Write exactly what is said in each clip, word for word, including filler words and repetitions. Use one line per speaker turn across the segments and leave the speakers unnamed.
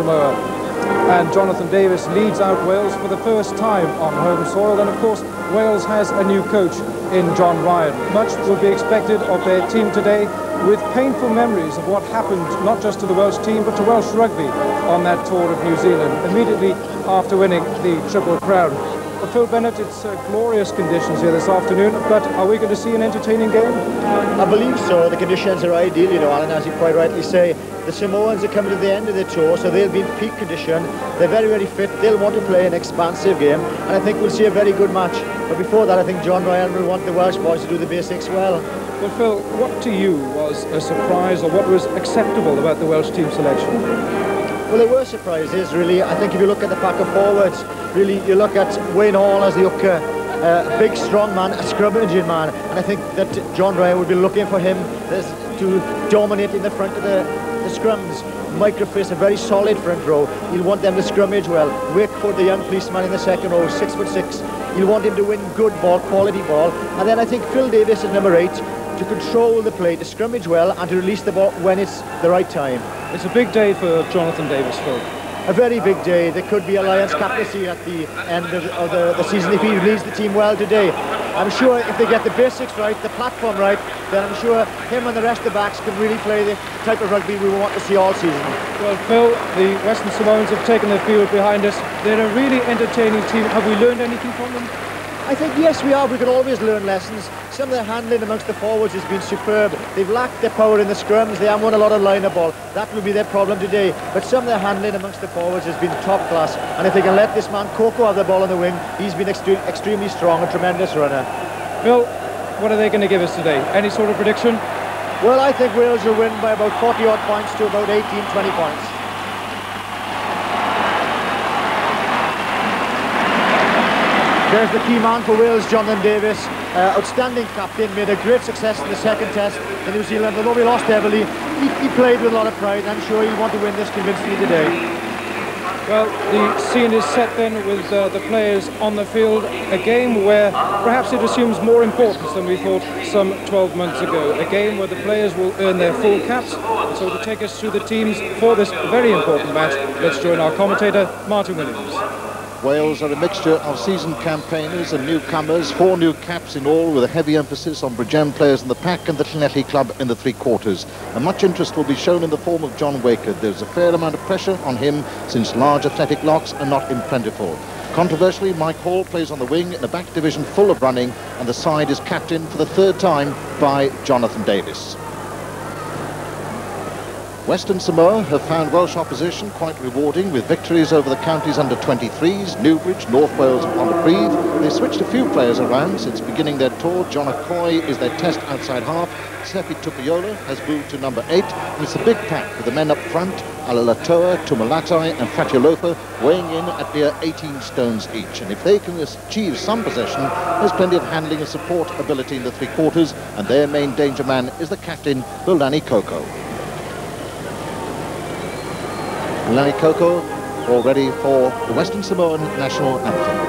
Samoa. And Jonathan Davies leads out Wales for the first time on home soil. And of course, Wales has a new coach in John Ryan. Much will be expected of their team today, with painful memories of what happened not just to the Welsh team but to Welsh rugby on that tour of New Zealand immediately after winning the Triple Crown. Well, Phil Bennett, it's uh, glorious conditions here this afternoon, but are we going to see an entertaining game?
I believe so. The conditions are ideal, you know, Alan, as you quite rightly say. The Samoans are coming to the end of the tour, so they'll be in peak condition. They're very, very fit. They'll want to play an expansive game, and I think we'll see a very good match. But before that, I think John Ryan will want the Welsh boys to do the basics well.
Well, Phil, what to you was a surprise, or what was acceptable about the Welsh team selection?
Well, there were surprises, really. I think if you look at the pack of forwards, really, you look at Wayne Hall as the hooker, uh, a big, strong man, a scrummaging man, and I think that John Ryan would be looking for him to dominate in the front of the, the scrums. Microface, a very solid front row. He'll want them to scrummage well. Wakefoot, the young policeman in the second row, six foot six. He'll want him to win good ball, quality ball. And then I think Phil Davies is number eight, to control the play, to scrummage well, and to release the ball when it's the right time.
It's a big day for Jonathan Davies, Phil.
A very big day. There could be Alliance captaincy at the end of, of the, the season if he leads the team well today. I'm sure if they get the basics right, the platform right, then I'm sure him and the rest of the backs can really play the type of rugby we want to see all season.
Well, Phil, the Western Samoans have taken the field behind us. They're a really entertaining team. Have we learned anything from them?
I think, yes, we are. We can always learn lessons. Some of their handling amongst the forwards has been superb. They've lacked their power in the scrums. They haven't won a lot of liner ball. That will be their problem today. But some of their handling amongst the forwards has been top class. And if they can let this man Coco have the ball on the wing, he's been extre extremely strong, a tremendous runner.
Phil, what are they going to give us today? Any sort of prediction?
Well, I think Wales will win by about forty odd points to about eighteen, twenty points. There's the key man for Wales, Jonathan Davies, uh, outstanding captain, made a great success in the second test in New Zealand. Although we lost heavily, he, he played with a lot of pride. I'm sure he'll want to win this convincingly today.
Well, the scene is set then with uh, the players on the field, a game where perhaps it assumes more importance than we thought some twelve months ago. A game where the players will earn their full caps. And so to take us through the teams for this very important match, let's join our commentator, Martin Williams.
Wales are a mixture of seasoned campaigners and newcomers, four new caps in all, with a heavy emphasis on Bridgend players in the pack and the Llanelli club in the three quarters. And much interest will be shown in the form of John Wakeford. There's a fair amount of pressure on him since large athletic locks are not implentiful. Controversially, Mike Hall plays on the wing in a back division full of running, and the side is captained for the third time by Jonathan Davies. Western Samoa have found Welsh opposition quite rewarding, with victories over the counties under twenty-threes, Newbridge, North Wales and Pontypridd. They've switched a few players around since beginning their tour. John Acoy is their test outside half. Sepi Tupiola has moved to number eight, and it's a big pack with the men up front, Alalatoa, Tumalatai and Fatiolofa weighing in at near eighteen stones each. And if they can achieve some possession, there's plenty of handling and support ability in the three quarters, and their main danger man is the captain, Lulani Coco. Lulani Coco, all ready for the Western Samoan national anthem.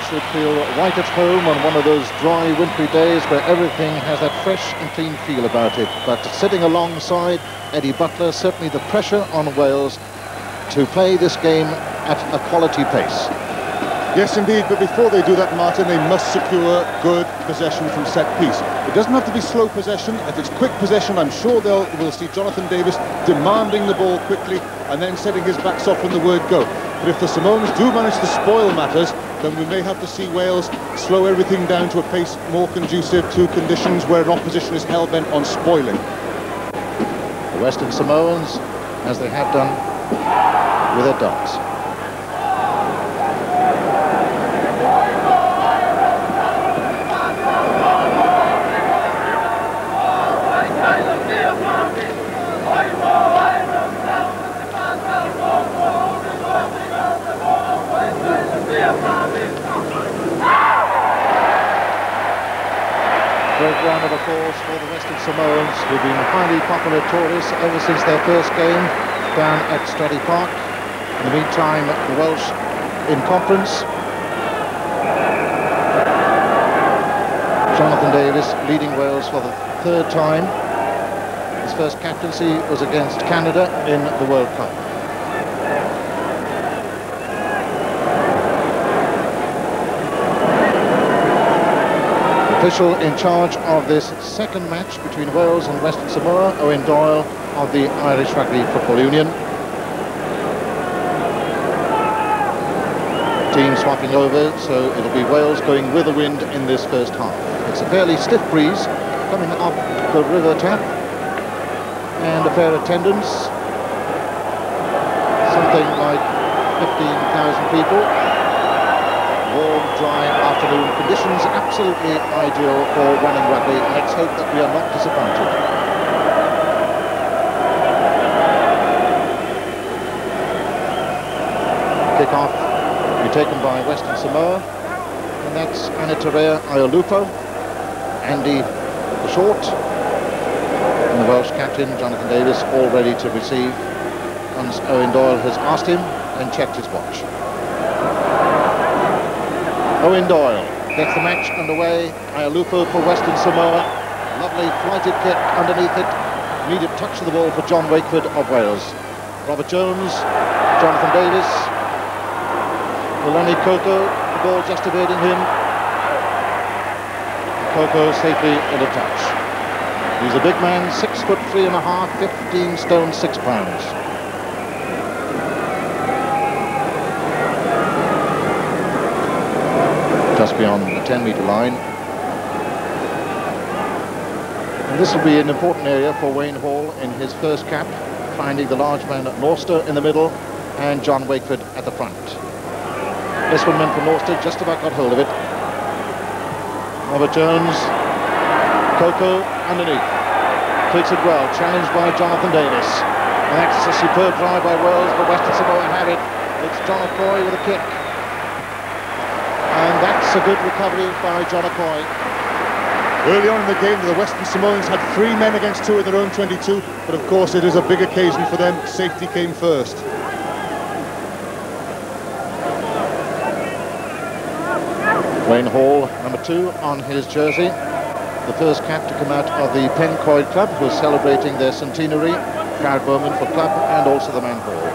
should feel right at home on one of those dry, wintry days where everything has that fresh and clean feel about it. But sitting alongside Eddie Butler, certainly the pressure on Wales to play this game at a quality pace.
Yes, indeed, but before they do that, Martin, they must secure good possession from set piece. It doesn't have to be slow possession. If it's quick possession, I'm sure they'll we'll see Jonathan Davies demanding the ball quickly and then setting his backs off when the word go. But if the Samoans do manage to spoil matters, then we may have to see Wales slow everything down to a pace more conducive to conditions where an opposition is hell-bent on spoiling.
The Western Samoans, as they have done with their darts. Great round of applause for the Western Samoans, who've been highly popular tourists ever since their first game down at Stradey Park. In the meantime, the Welsh in conference. Jonathan Davies leading Wales for the third time. His first captaincy was against Canada in the World Cup. Official in charge of this second match between Wales and Western Samoa, Owen Doyle of the Irish Rugby Football Union. Team swapping over, so it'll be Wales going with the wind in this first half. It's a fairly stiff breeze coming up the river tap, and a fair attendance, something like fifteen thousand people. Warm, dry afternoon conditions, absolutely ideal for running rugby. Let's hope that we are not disappointed. Kick-off will be taken by Western Samoa, and that's Anitarea Iolupo, Andy the Short, and the Welsh captain, Jonathan Davies, all ready to receive once Owen Doyle has asked him and checked his watch. Owen Doyle gets the match underway. Iolupo for Western Samoa. Lovely flighted kick underneath it. Immediate touch of the ball for John Wakeford of Wales. Robert Jones, Jonathan Davies. Lenny Koko, the ball just evading him. Koko safely in a touch. He's a big man, six foot three and a half, fifteen stone, six pounds. Just beyond the ten metre line. And this will be an important area for Wayne Hall in his first cap, finding the large man at Norster in the middle and John Wakeford at the front. This one meant for Norster, just about got hold of it. Robert Jones, Koko underneath, takes it well, challenged by Jonathan Davies. And that's a superb drive by Wales, but Western Samoa have it. It's John Okoye with a kick. And that's a good recovery by John Okoye.
Early on in the game, the Western Samoans had three men against two in their own twenty-two, but of course it is a big occasion for them. Safety came first.
Wayne Hall, number two on his jersey. The first cap to come out of the Pencoed Club, who is celebrating their centenary. Proud moment for club and also the man Hall.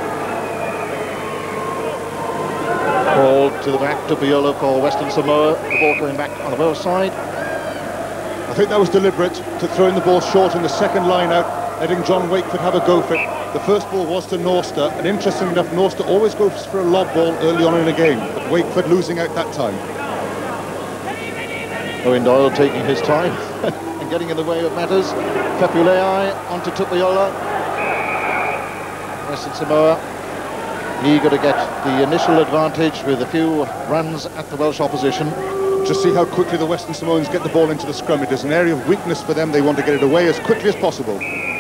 Ball to the back to Biolo for Western Samoa. The ball going back on the Welsh side.
I think that was deliberate, to throw in the ball short in the second line out, letting John Wakeford have a go for it. The first ball was to Norster, and interestingly enough, Norster always goes for a lob ball early on in a game, but Wakeford losing out that time.
Owen Doyle taking his time and getting in the way of matters. Pepulei onto Tupuola. Western Samoa eager to get the initial advantage with a few runs at the Welsh opposition.
Just see how quickly the Western Samoans get the ball into the scrum. It is an area of weakness for them. They want to get it away as quickly as possible.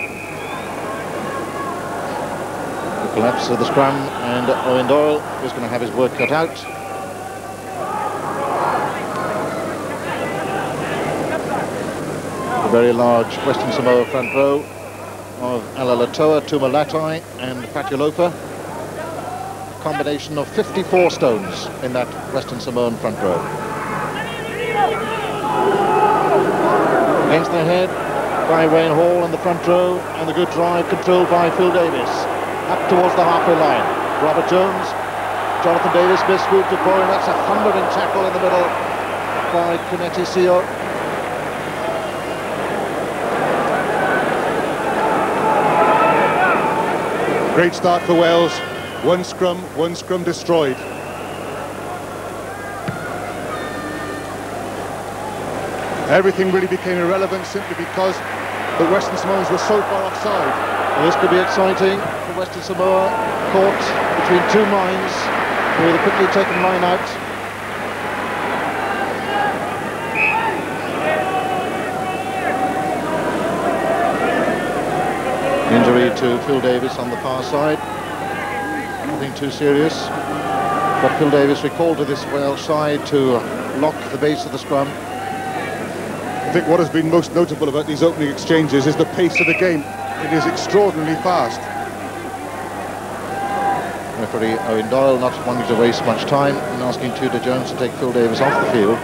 The collapse of the scrum, and Owen Doyle is going to have his work cut out. A very large Western Samoa front row of Alalatoa, Tumalatai and Fatulopa. combination of fifty-four stones in that Western Samoan front row. Against the head by Wayne Hall in the front row, and the good drive controlled by Phil Davies. Up towards the halfway line. Robert Jones, Jonathan Davies mismoved to Boyne. That's a thundering tackle in the middle by Kennedy Seo.
Great start for Wales. One scrum, one scrum destroyed. Everything really became irrelevant simply because the Western Samoans were so far offside.
Well, this could be exciting for Western Samoa, caught between two lines with a quickly taken line out. Injury to Phil Davies on the far side. Nothing too serious. But Phil Davies recalled to this Welsh side to lock the base of the scrum.
I think what has been most notable about these opening exchanges is the pace of the game. It is extraordinarily fast.
Referee Owen Doyle not wanting to waste much time and asking Tudor Jones to take Phil Davies off the field.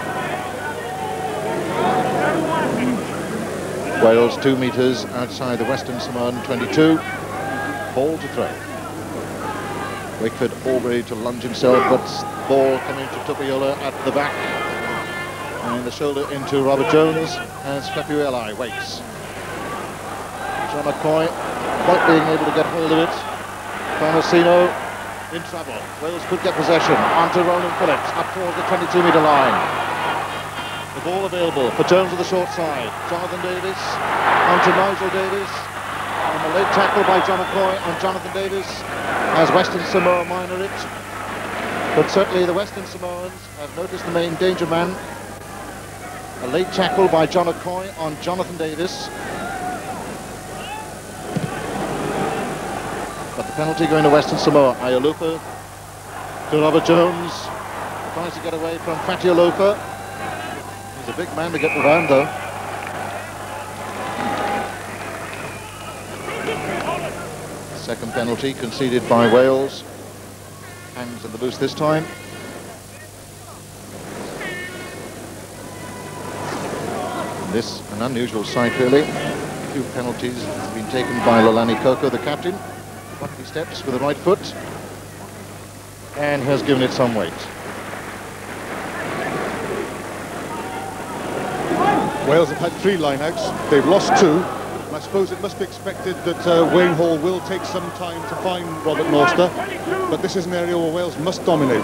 Wales two metres outside the Western Samoan twenty-two. Ball to throw. Wakeford all ready to lunge himself, but ball coming to Tupiola at the back. And the shoulder into Robert Jones as Fapueli waits. John McCoy not being able to get hold of it. Farmasino in trouble. Wales could get possession. Onto Roland Phillips up towards the twenty-two metre line. The ball available for Jones to the short side. Jonathan Davies onto Nigel Davies. And a late tackle by John McCoy on Jonathan Davies as Western Samoa minor it. But certainly the Western Samoans have noticed the main danger man. A late tackle by John McCoy on Jonathan Davies. But the penalty going to Western Samoa. Iolupa to Robert Jones. Tries to get away from Fatialofa. He's a big man to get around though. Second penalty conceded by Wales. Hangs in the loose this time. This an unusual sight really. A few penalties have been taken by Lolani Koko, the captain. Up he steps with the right foot and has given it some weight.
Wales have had three line-outs. They've lost two. And I suppose it must be expected that uh, Wayne Hall will take some time to find Robert Norster, but this is an area where Wales must dominate.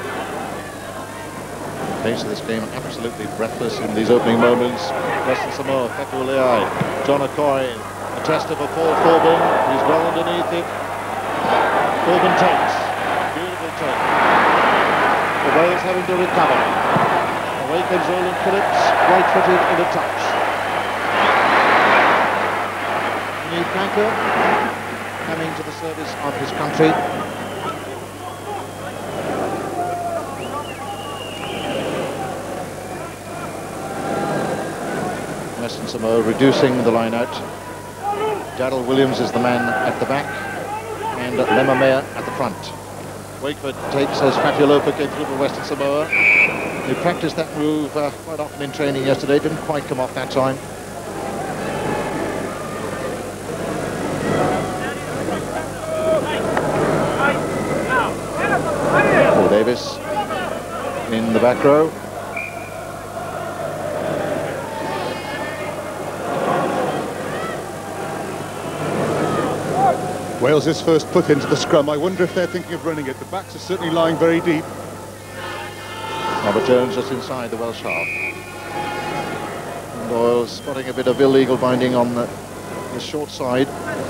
The pace of this game absolutely breathless in these opening moments. Western Samoa, Fapueli, John Okoye, a test of a Paul Corbin. He's well underneath it. Corbin takes. Beautiful take. The Wales having to recover. Away comes Roland Phillips, right-footed in a touch. Neil Franco coming to the service of his country. Western Samoa reducing the line out. Darryl Williams is the man at the back, and Lemamea at the front. Wakeford takes as Fatialofa came through for Western Samoa. They practiced that move uh, quite often in training yesterday, didn't quite come off that time. Paul Davies in the back row.
Wales is first put into the scrum. I wonder if they're thinking of running it. The backs are certainly lying very deep.
Robert Jones just inside the Welsh half. And Doyle spotting a bit of illegal binding on the, the short side.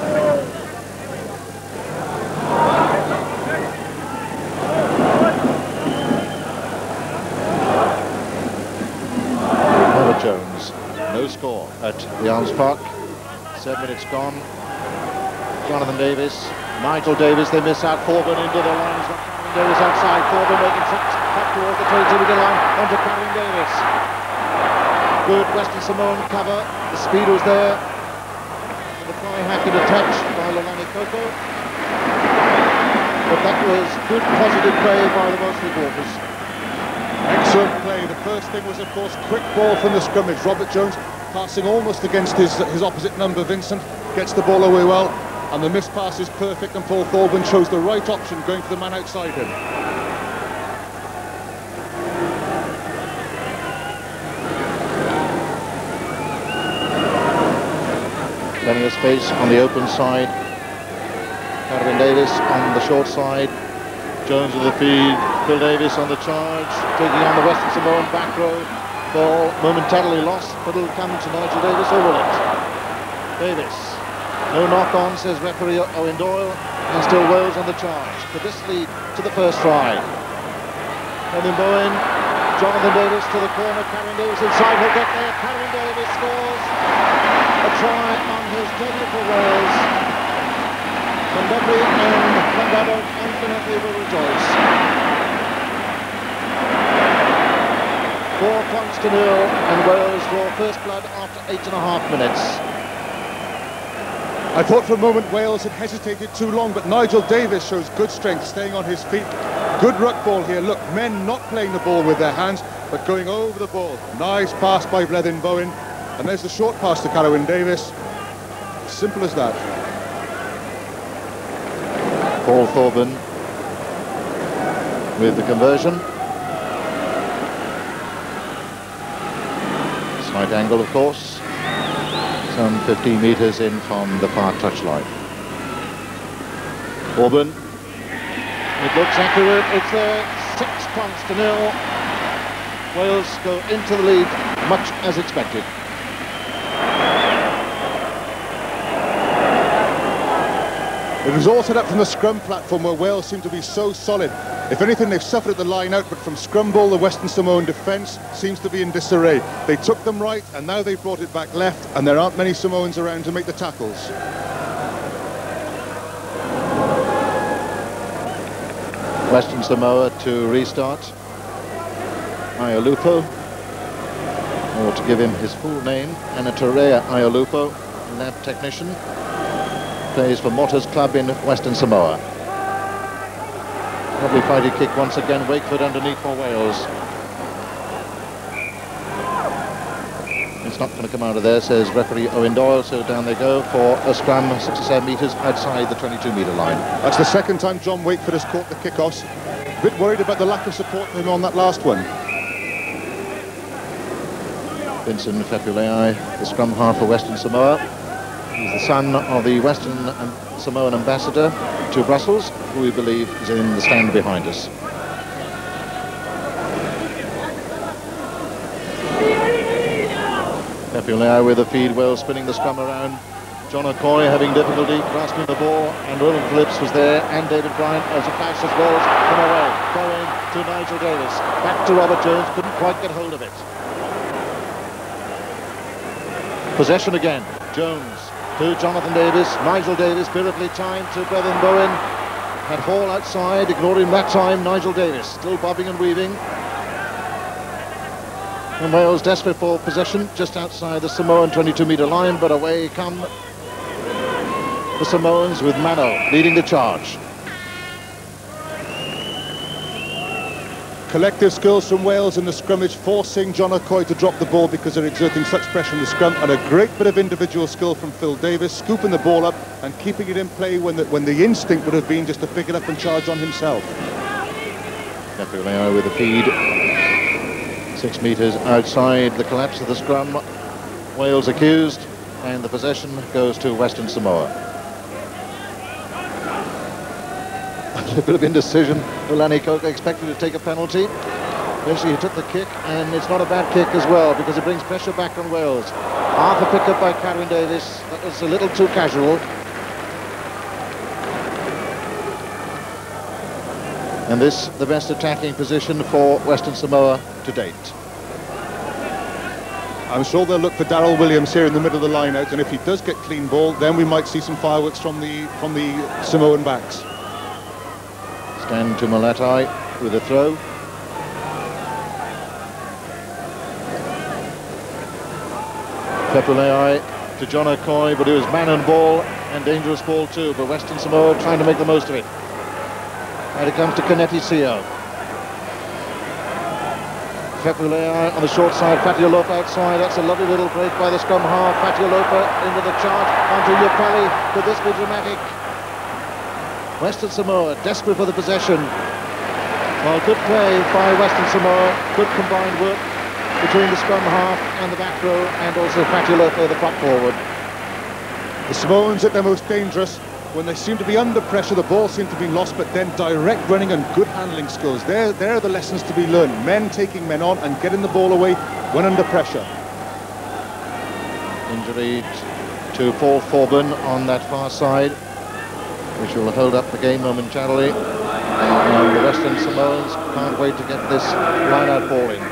Robert Jones, no score at the Arms Park. Seven minutes gone. Jonathan Davies, Nigel Davies, they miss out. Corbin into the lines. Davies outside. Corbin making tracks up towards the twenty-two metre line. Onto Colin Davies. Good Western Samoan cover. The speed was there. And the fly hack in a touch by Lolani Koko. but that was good, positive play by the Welsh reporters.
Excellent play. The first thing was, of course, quick ball from the scrummage. Robert Jones passing almost against his, his opposite number, Vincent, gets the ball away well, and the missed pass is perfect, and Paul Thorburn chose the right option, going for the man outside him.
Plenty of space on the open side. Jonathan Davies on the short side. Jones with the feed. Phil Davies on the charge, taking on the Western Samoan back row. Ball momentarily lost, but it'll come to Nigel Davies over it. Davies. No knock-on, says referee Owen Doyle, and still Wales on the charge. Could this lead to the first try? Kevin Bowen, Jonathan Davies to the corner. Karen Davies inside, he'll get there. Karen Davies scores. A try on his debut for Wales. And Dudley and Lambado infinitely will rejoice. Four points to nil, and Wales draw first blood after eight and a half minutes.
I thought for a moment Wales had hesitated too long, but Nigel Davies shows good strength, staying on his feet. Good ruck ball here. Look, men not playing the ball with their hands, but going over the ball. Nice pass by Bleddyn Bowen. And there's the short pass to Carwyn Davies. Simple as that.
Paul Thorburn with the conversion. Slight angle, of course. Some fifteen metres in from the far touchline. Thorburn. It looks accurate. It's there. Six points to nil. Wales go into the lead much as expected.
It was all set up from the scrum platform, where Wales seem to be so solid. If anything, they've suffered at the line out, but from scrum ball, the Western Samoan defence seems to be in disarray. They took them right, and now they've brought it back left, and there aren't many Samoans around to make the tackles.
Western Samoa to restart. Iolupo, or to give him his full name, Anatorea Iolupo, lab technician. Plays for Motters Club in Western Samoa. Lovely fighty kick once again. Wakeford underneath for Wales. It's not going to come out of there, says referee Owen Doyle, so down they go for a scrum sixty-seven metres outside the twenty-two metre line.
That's the second time John Wakeford has caught the kickoffs. A bit worried about the lack of support from him on that last one.
Vincent Fepulei, the scrum half for Western Samoa. He's the son of the Western Samoan ambassador to Brussels, who we believe is in the stand behind us. Fepulei with the feed, Wales spinning the scrum around. John O'Coy having difficulty grasping the ball, and Roland Phillips was there, and David Bryant as a flash as balls come away. Going to Nigel Davies. Back to Robert Jones, couldn't quite get hold of it. Possession again. Jones to Jonathan Davies. Nigel Davies, beautifully timed to Bleddyn Bowen. Had Hall outside, ignoring that time. Nigel Davies still bobbing and weaving. And Wales desperate for possession just outside the Samoan twenty-two metre line, but away come the Samoans with Manu leading the charge.
Collective skills from Wales in the scrummage, forcing John O'Coy to drop the ball because they're exerting such pressure in the scrum, and a great bit of individual skill from Phil Davies, scooping the ball up and keeping it in play when the, when the instinct would have been just to pick it up and charge on himself.
Fepulei with the feed. Six metres outside the collapse of the scrum. Wales accused, and the possession goes to Western Samoa. A bit of indecision. Ulani Koka expected to take a penalty. Eventually he took the kick, and it's not a bad kick as well, because it brings pressure back on Wales. Half a pick-up by Carwyn Davies. That was a little too casual. And this, the best attacking position for Western Samoa to date.
I'm sure they'll look for Darryl Williams here in the middle of the line out, and if he does get clean ball, then we might see some fireworks from the from the Samoan backs.
Stand to Malatai with a throw. Fepulei to John O'Coy, but it was man and ball, and dangerous ball too, but Western Samoa trying to make the most of it. And it comes to Kanepi Sio. Fepulea on the short side, Fatiolopa outside. That's a lovely little break by the scrum half. Fatiolopa into the chart, onto Yopali. Could this be dramatic? Western Samoa desperate for the possession. Well, good play by Western Samoa. Good combined work between the scrum half and the back row, and also Fatiolopa, the prop forward.
The Samoans at their most dangerous when they seem to be under pressure. The ball seems to be lost, but then direct running and good handling skills. There, there are the lessons to be learned. Men taking men on and getting the ball away when under pressure.
Injury to Paul Forbin on that far side, which will hold up the game momentarily. And the Western Samoans can't wait to get this line-out ball in.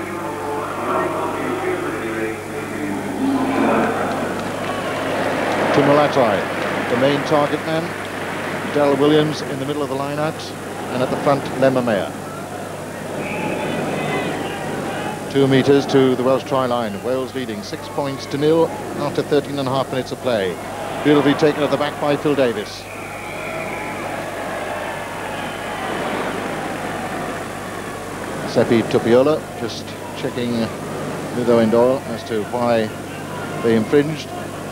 To Malatai, the main target man. Daryl Williams in the middle of the line-out, and at the front, Lemamea. Two metres to the Welsh try line. Wales leading six points to nil after thirteen and a half minutes of play. Beautifully taken at the back by Phil Davies. Seppi Tupiola just checking with Owen Doyle as to why they infringed.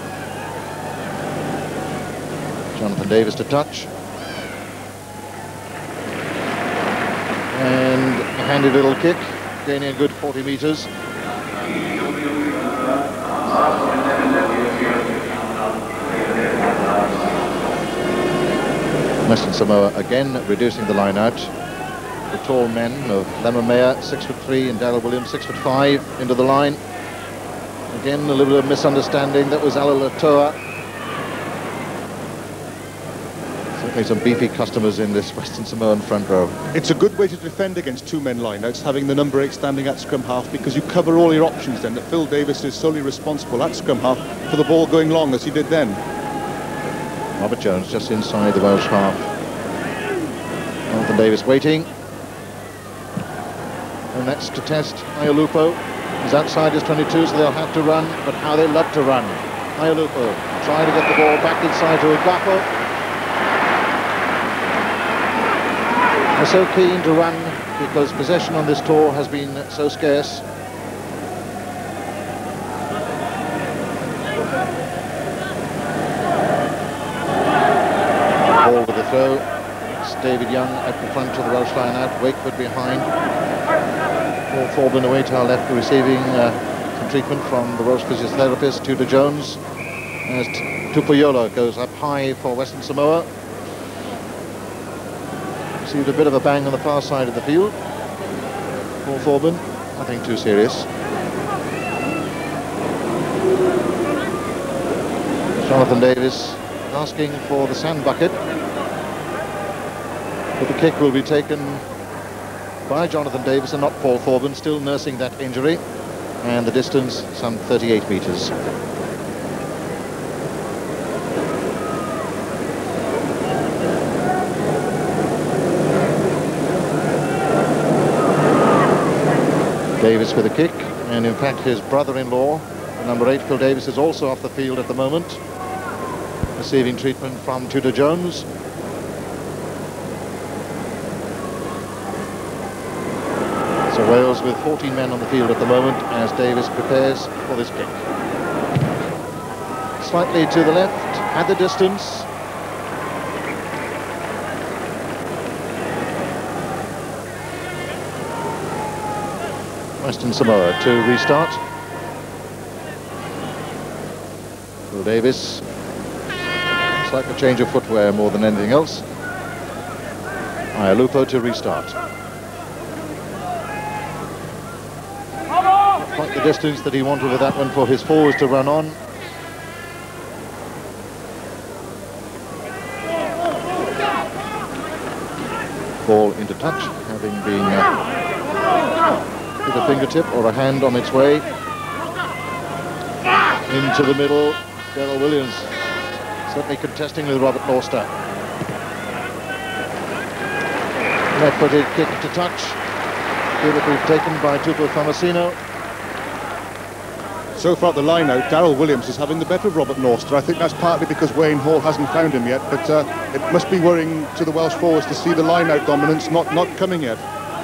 Jonathan Davies to touch. And a handy little kick, gaining a good forty metres. Western Samoa again reducing the line out. The tall men of Lemamea, six foot three, and Daryl Williams, six foot five, into the line. Again, a little bit of misunderstanding. That was Alalatoa. Certainly some beefy customers in this Western Samoan front row.
It's a good way to defend against two-men lineouts, having the number eight standing at scrum half, because you cover all your options then. That Phil Davies is solely responsible at scrum half for the ball going long, as he did then.
Robert Jones just inside the Welsh half. Jonathan Davies waiting. And that's to test Iolupo. He's outside his twenty-two, so they'll have to run, but how they love to run. Iolupo trying to get the ball back inside to Ugafo. They're so keen to run because possession on this tour has been so scarce. Ball with the throw. It's David Young at the front of the Welsh line out. Wakeford behind. Paul Forbin away to our left, receiving uh, some treatment from the Welsh physiotherapist, Tudor Jones. As Tupuola goes up high for Western Samoa. Received a bit of a bang on the far side of the field. Paul Forbin, nothing too serious. Jonathan Davies asking for the sand bucket. But the kick will be taken by Jonathan Davies and not Paul Forbin, still nursing that injury. And the distance, some thirty-eight metres. Davies with a kick, and in fact his brother-in-law, number eight, Phil Davies, is also off the field at the moment, receiving treatment from Tudor Jones. So Wales with fourteen men on the field at the moment as Davies prepares for this kick. Slightly to the left, at the distance. Western Samoa to restart. Phil Davies. It's like a change of footwear more than anything else. Iolupo to restart. Quite the distance that he wanted with that one for his forwards to run on. Ball into touch, having been uh, with a fingertip or a hand on its way. Into the middle, Daryl Williams certainly contesting with Robert Norster. Left-footed kick to touch. Beautifully taken by Tupu Thomasino.
So far at the line-out, Darryl Williams is having the better of Robert Norster. I think that's partly because Wayne Hall hasn't found him yet, but uh, it must be worrying to the Welsh forwards to see the line-out dominance not, not coming yet.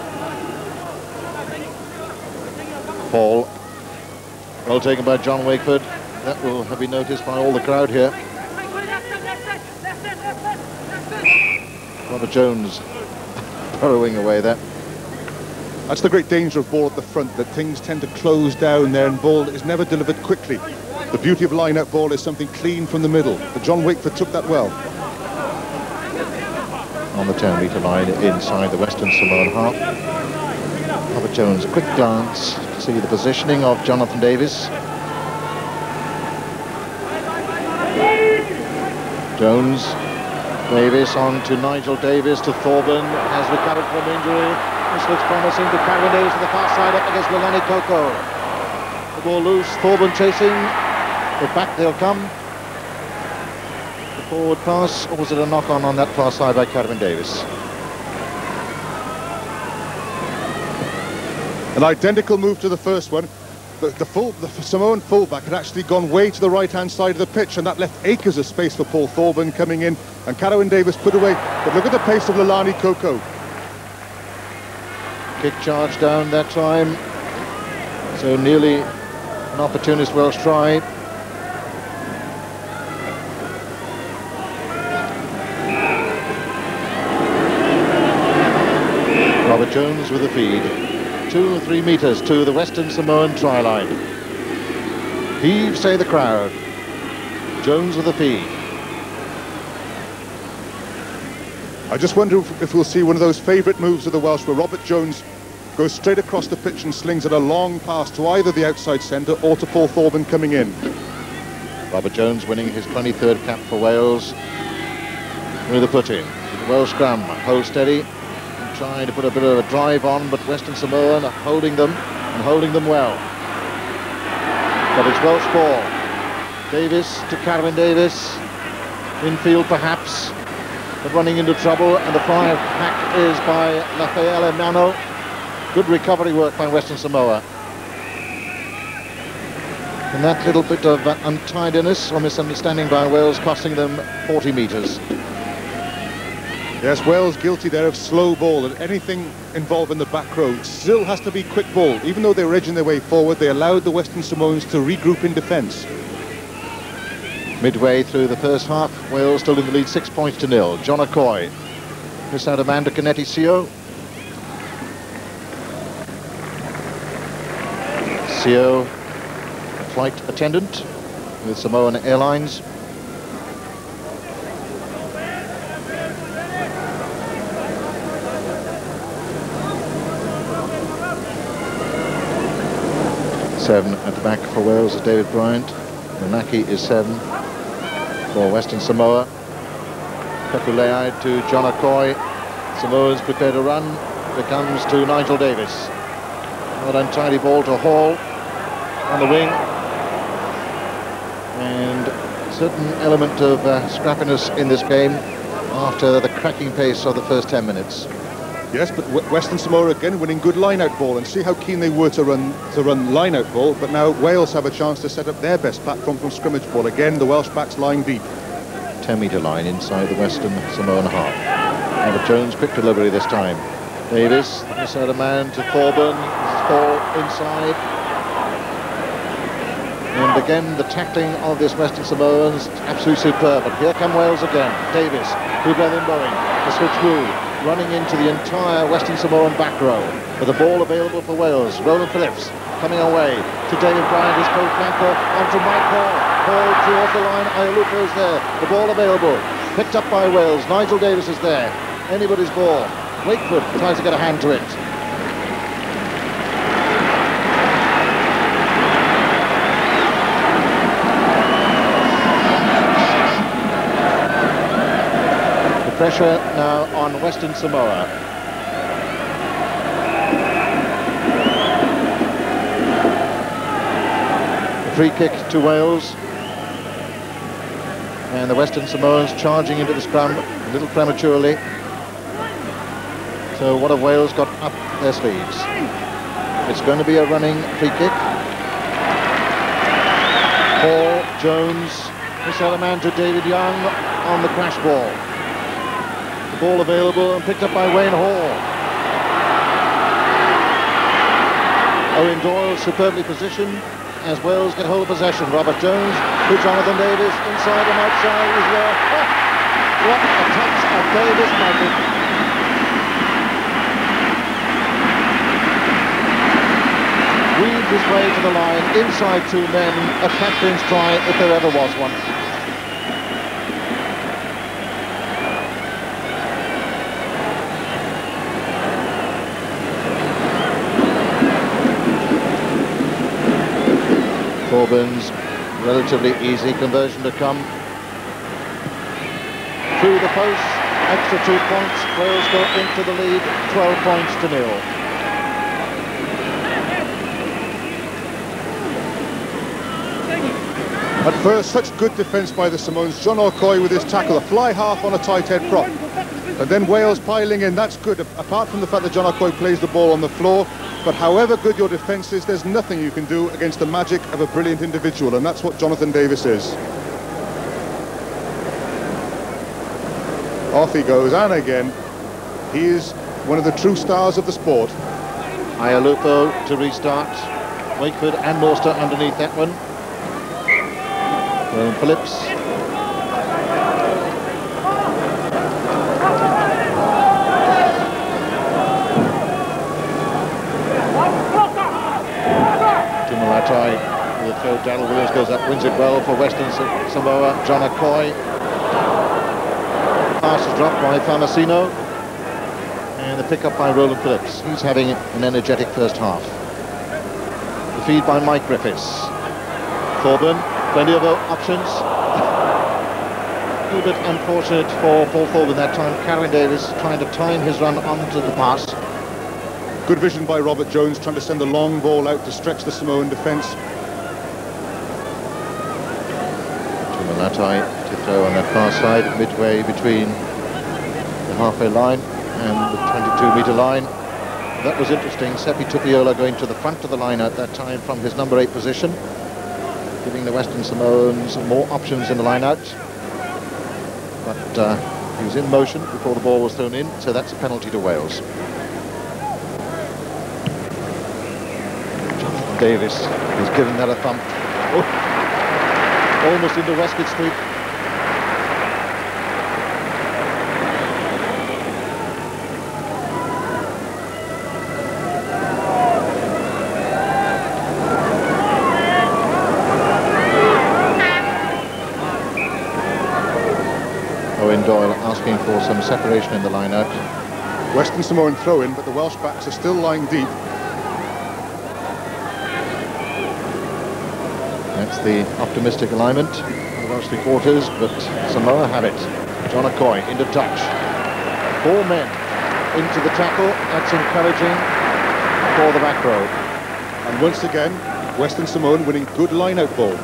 Paul, well taken by John Wakeford. That will have been noticed by all the crowd here. Robert Jones burrowing away there.
That's the great danger of ball at the front, that things tend to close down there and ball is never delivered quickly. The beauty of line-out ball is something clean from the middle, but John Wakeford took that well.
On the ten metre line inside the Western Samoan half. Robert Jones, a quick glance to see the positioning of Jonathan Davies. Jones, Davies on to Nigel Davies, to Thorburn, has recovered from injury. This looks promising to Carwyn Davies to the far side up against Lolani Koko. The ball loose, Thorburn chasing, but back they'll come. The forward pass, or was it a knock-on on that far side by Carwyn Davies?
An identical move to the first one. The, the, full, the Samoan fullback had actually gone way to the right-hand side of the pitch, and that left acres of space for Paul Thorburn coming in, and Carwyn Davies put away. But look at the pace of Lolani Koko.
Kick charge down that time, so nearly an opportunist Welsh try. Robert Jones with the feed. Two or three metres to the Western Samoan try line. Heave, say the crowd. Jones with the feed.
I just wonder if, if we'll see one of those favourite moves of the Welsh where Robert Jones goes straight across the pitch and slings it a long pass to either the outside centre or to Paul Thorburn coming in.
Robert Jones winning his twenty-third cap for Wales with a put-in. The Welsh scrum, hold steady, and trying to put a bit of a drive on, but Western Samoa holding them, and holding them well. But it's Welsh ball. Davies to Carwyn Davies, infield perhaps, but running into trouble, and the fly back is by Rafael Emano. Good recovery work by Western Samoa. And that little bit of uh, untidiness or misunderstanding by Wales costing them forty metres.
Yes, Wales guilty there of slow ball, and anything involved in the back row still has to be quick ball. Even though they were edging their way forward, they allowed the Western Samoans to regroup in defence.
Midway through the first half, Wales still in the lead, six points to nil. John Okoye, miss out Amanda Canetti-Sio. Sio, a flight attendant with Samoan Airlines. Seven at the back for Wales is David Bryant. Manaki is seven for Western Samoa. Pepulei to John Okoye. Samoans prepare to run. It comes to Nigel Davies. An untidy ball to Hall on the wing. And a certain element of uh, scrappiness in this game after the cracking pace of the first ten minutes.
Yes, but Western Samoa again winning good line-out ball, and see how keen they were to run to run line-out ball, but now Wales have a chance to set up their best platform from scrimmage ball. Again, the Welsh backs lying deep.
ten metre line inside the Western Samoan half. Robert Jones, quick delivery this time. Davies, this out a man to Thorburn. This is ball inside. And again, the tackling of this Western Samoans, absolutely superb. But here come Wales again. Davies, Hubert Boeing, the switch move, running into the entire Western Samoan back row. With the ball available for Wales. Roland Phillips coming away to David Bryant, his co-flanker, onto Mike Hall. Hall through off the line, Ioluka is there. The ball available, picked up by Wales. Nigel Davies is there. Anybody's ball. Wakeford tries to get a hand to it. The pressure now on Western Samoa. A free kick to Wales. And the Western Samoans charging into the scrum a little prematurely. So what have Wales got up their sleeves? It's going to be a running free kick. Jones. This other man to David Young on the crash ball. The ball available and picked up by Wayne Hall. Owen Doyle superbly positioned as Wales get hold of possession. Robert Jones to Jonathan Davies, inside and outside is there. Oh, what a touch of Davies, Michael. Weaved his way to the line, inside two men, a captain's try if there ever was one. Corbyn's relatively easy conversion to come. Through the post, extra two points, Wales go into the lead, twelve points to nil.
At first, such good defence by the Samoans. John O'Coy with his tackle, a fly half on a tight head prop. And then Wales piling in, that's good, apart from the fact that John O'Coy plays the ball on the floor. But however good your defence is, there's nothing you can do against the magic of a brilliant individual, and that's what Jonathan Davies is. Off he goes, and again, he is one of the true stars of the sport.
Ialupo to restart. Wakeford and Morster underneath that one. Well, Phillips. Tumalatai with a throw. Darryl Williams goes up, wins it well for Western Samoa. John O'Coy. Pass is dropped by Farmasino. And the pick-up by Roland Phillips. He's having an energetic first half. The feed by Mike Griffiths. Corbyn. Plenty of options. A little bit unfortunate for Paul Thorburn that time. Karen Davies trying to time his run onto the pass.
Good vision by Robert Jones, trying to send a long ball out to stretch the Samoan defence.
Tumalatai to throw on that far side, midway between the halfway line and the twenty-two metre line. That was interesting. Seppi Tupiola going to the front of the line at that time from his number eight position, giving the Western Samoans more options in the line-out. But uh, he was in motion before the ball was thrown in, so that's a penalty to Wales. Jonathan Davies has given that a thump. Oh, almost into Westgate Street. Doyle asking for some separation in the line-out.
Western Samoan throw-in, but the Welsh backs are still lying deep.
That's the optimistic alignment of the Welsh three quarters, but Samoa have it. John O'Coy into touch. Four men into the tackle. That's encouraging for the back row.
And once again, Western Samoan winning good line-out ball.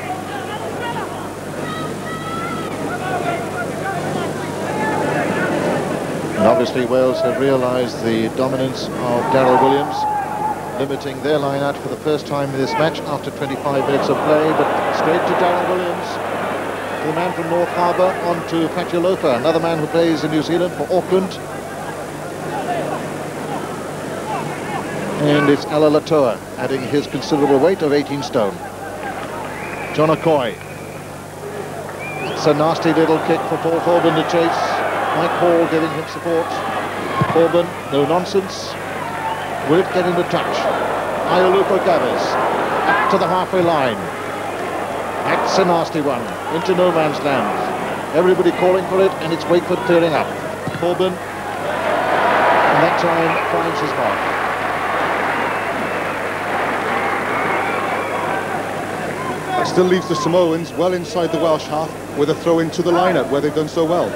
And obviously Wales have realised the dominance of Darryl Williams, limiting their line-out for the first time in this match after twenty-five minutes of play, but straight to Darryl Williams, the man from North Harbour, on to Fatulofa, another man who plays in New Zealand for Auckland. And it's Ala Latoa adding his considerable weight of eighteen stone. John O'Coy. It's a nasty little kick for Paul Corbyn to chase. Mike Hall giving him support. Corbyn, no nonsense. Will it get into touch? Ialupo Gavis up to the halfway line. That's a nasty one. Into no man's land. Everybody calling for it, and it's Wakeford clearing up. Corbyn, and that time finds his mark.
That still leaves the Samoans well inside the Welsh half with a throw into the line-out where they've done so well.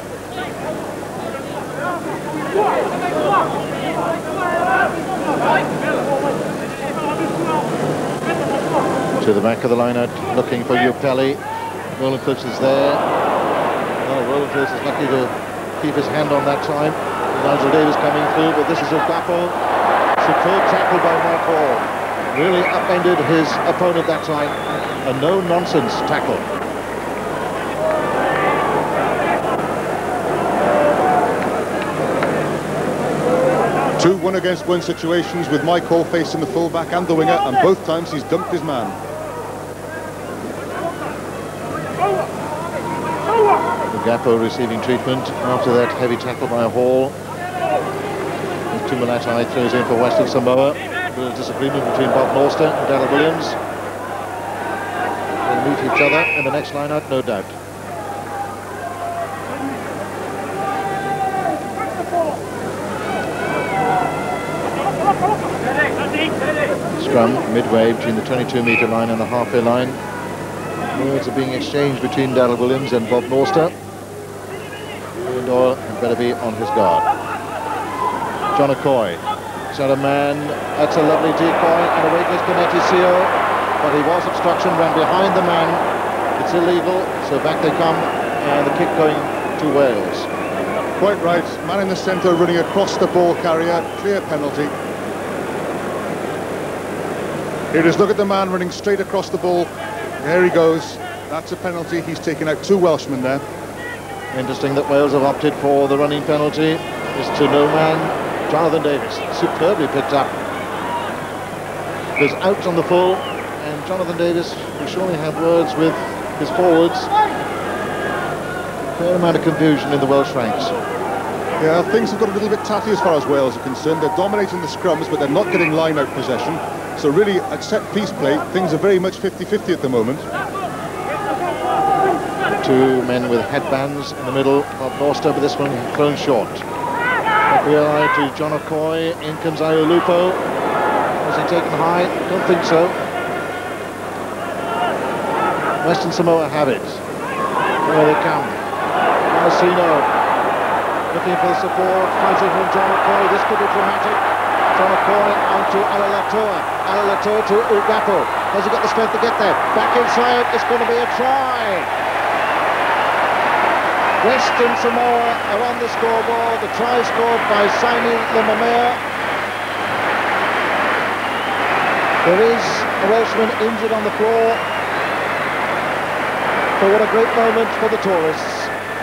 To the back of the line-out, looking for Upelli. Roland Phillips is there. Oh, Roland Phillips is lucky to keep his hand on that time. Nigel Davies coming through, but this is Okapo. Superb tackle by Mark Hall. Really upended his opponent that time. A no-nonsense tackle.
Two one against one situations with Mike Hall facing the fullback and the winger, and both times he's dumped his man.
Gapo receiving treatment after that heavy tackle by Hall. Tumalatai throws in for Western Samoa. A little disagreement between Bob Norster and Darryl Williams. They'll meet each other in the next line-out, no doubt. Scrum midway between the twenty-two metre line and the halfway line. Words are being exchanged between Darryl Williams and Bob Norster. Doyle had better be on his guard. John Okoye. He's got a man. That's a lovely decoy, and away goes Benettisio. But he was obstruction, ran behind the man. It's illegal, so back they come, and the kick going to Wales.
Quite right. Man in the centre running across the ball carrier. Clear penalty. Here it is. Look at the man running straight across the ball. There he goes. That's a penalty. He's taken out two Welshmen there.
Interesting that Wales have opted for the running penalty. It's to no man. Jonathan Davies, superbly picked up. Goes out on the full, and Jonathan Davies will surely have words with his forwards. Fair amount of confusion in the Welsh ranks.
Yeah, things have got a little bit tatty as far as Wales are concerned. They're dominating the scrums, but they're not getting line-out possession. So really, at set-piece play, things are very much fifty fifty at the moment.
Two men with headbands in the middle. Bob Norster, but this one thrown short. F B I to John Okoye. In comes Iolupo. Was he taken high? Don't think so. Western Samoa have it. Here they come. Marcino looking for the support. Fighting from John Okoye. This could be dramatic. John Okoye on to Alalatua. Alalatua to Ugapo. Has he got the strength to get there? Back inside. It's going to be a try. Western Samoa are on the scoreboard. The try scored by Saini Lemamea. There is a Welshman injured on the floor. But what a great moment for the tourists.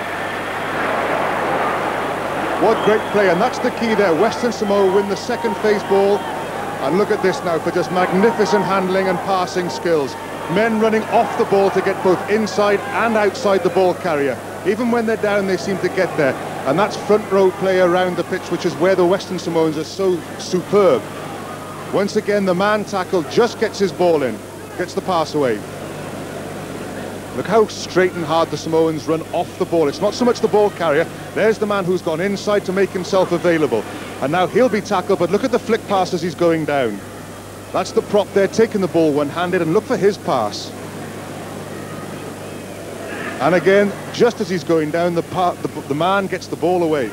What great play, and that's the key there. Western Samoa win the second phase ball. And look at this now for just magnificent handling and passing skills. Men running off the ball to get both inside and outside the ball carrier. Even when they're down, they seem to get there. And that's front row play around the pitch, which is where the Western Samoans are so superb. Once again, the man tackle just gets his ball in, gets the pass away. Look how straight and hard the Samoans run off the ball. It's not so much the ball carrier. There's the man who's gone inside to make himself available. And now he'll be tackled, but look at the flick pass as he's going down. That's the prop there, taking the ball one-handed, and look for his pass. And again, just as he's going down, the, the, the man gets the ball away.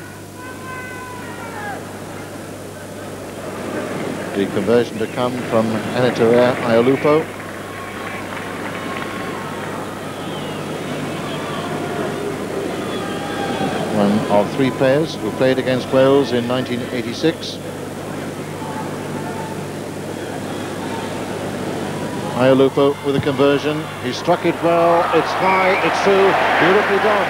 The conversion to come from Anatoria Iolupo. One of three players who played against Wales in nineteen eighty-six. Iolupo with a conversion. He struck it well. It's high. It's through. Beautifully done.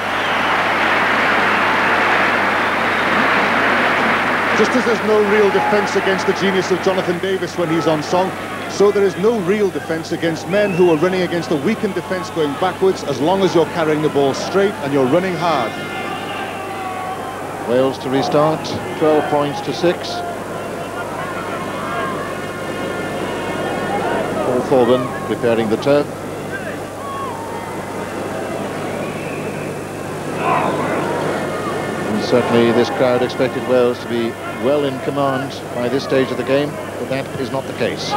Just as there's no real defence against the genius of Jonathan Davies when he's on song, so there is no real defence against men who are running against a weakened defence going backwards, as long as you're carrying the ball straight and you're running hard.
Wales to restart. twelve points to six. Thorburn preparing the turf. And certainly this crowd expected Wales to be well in command by this stage of the game, but that is not the case.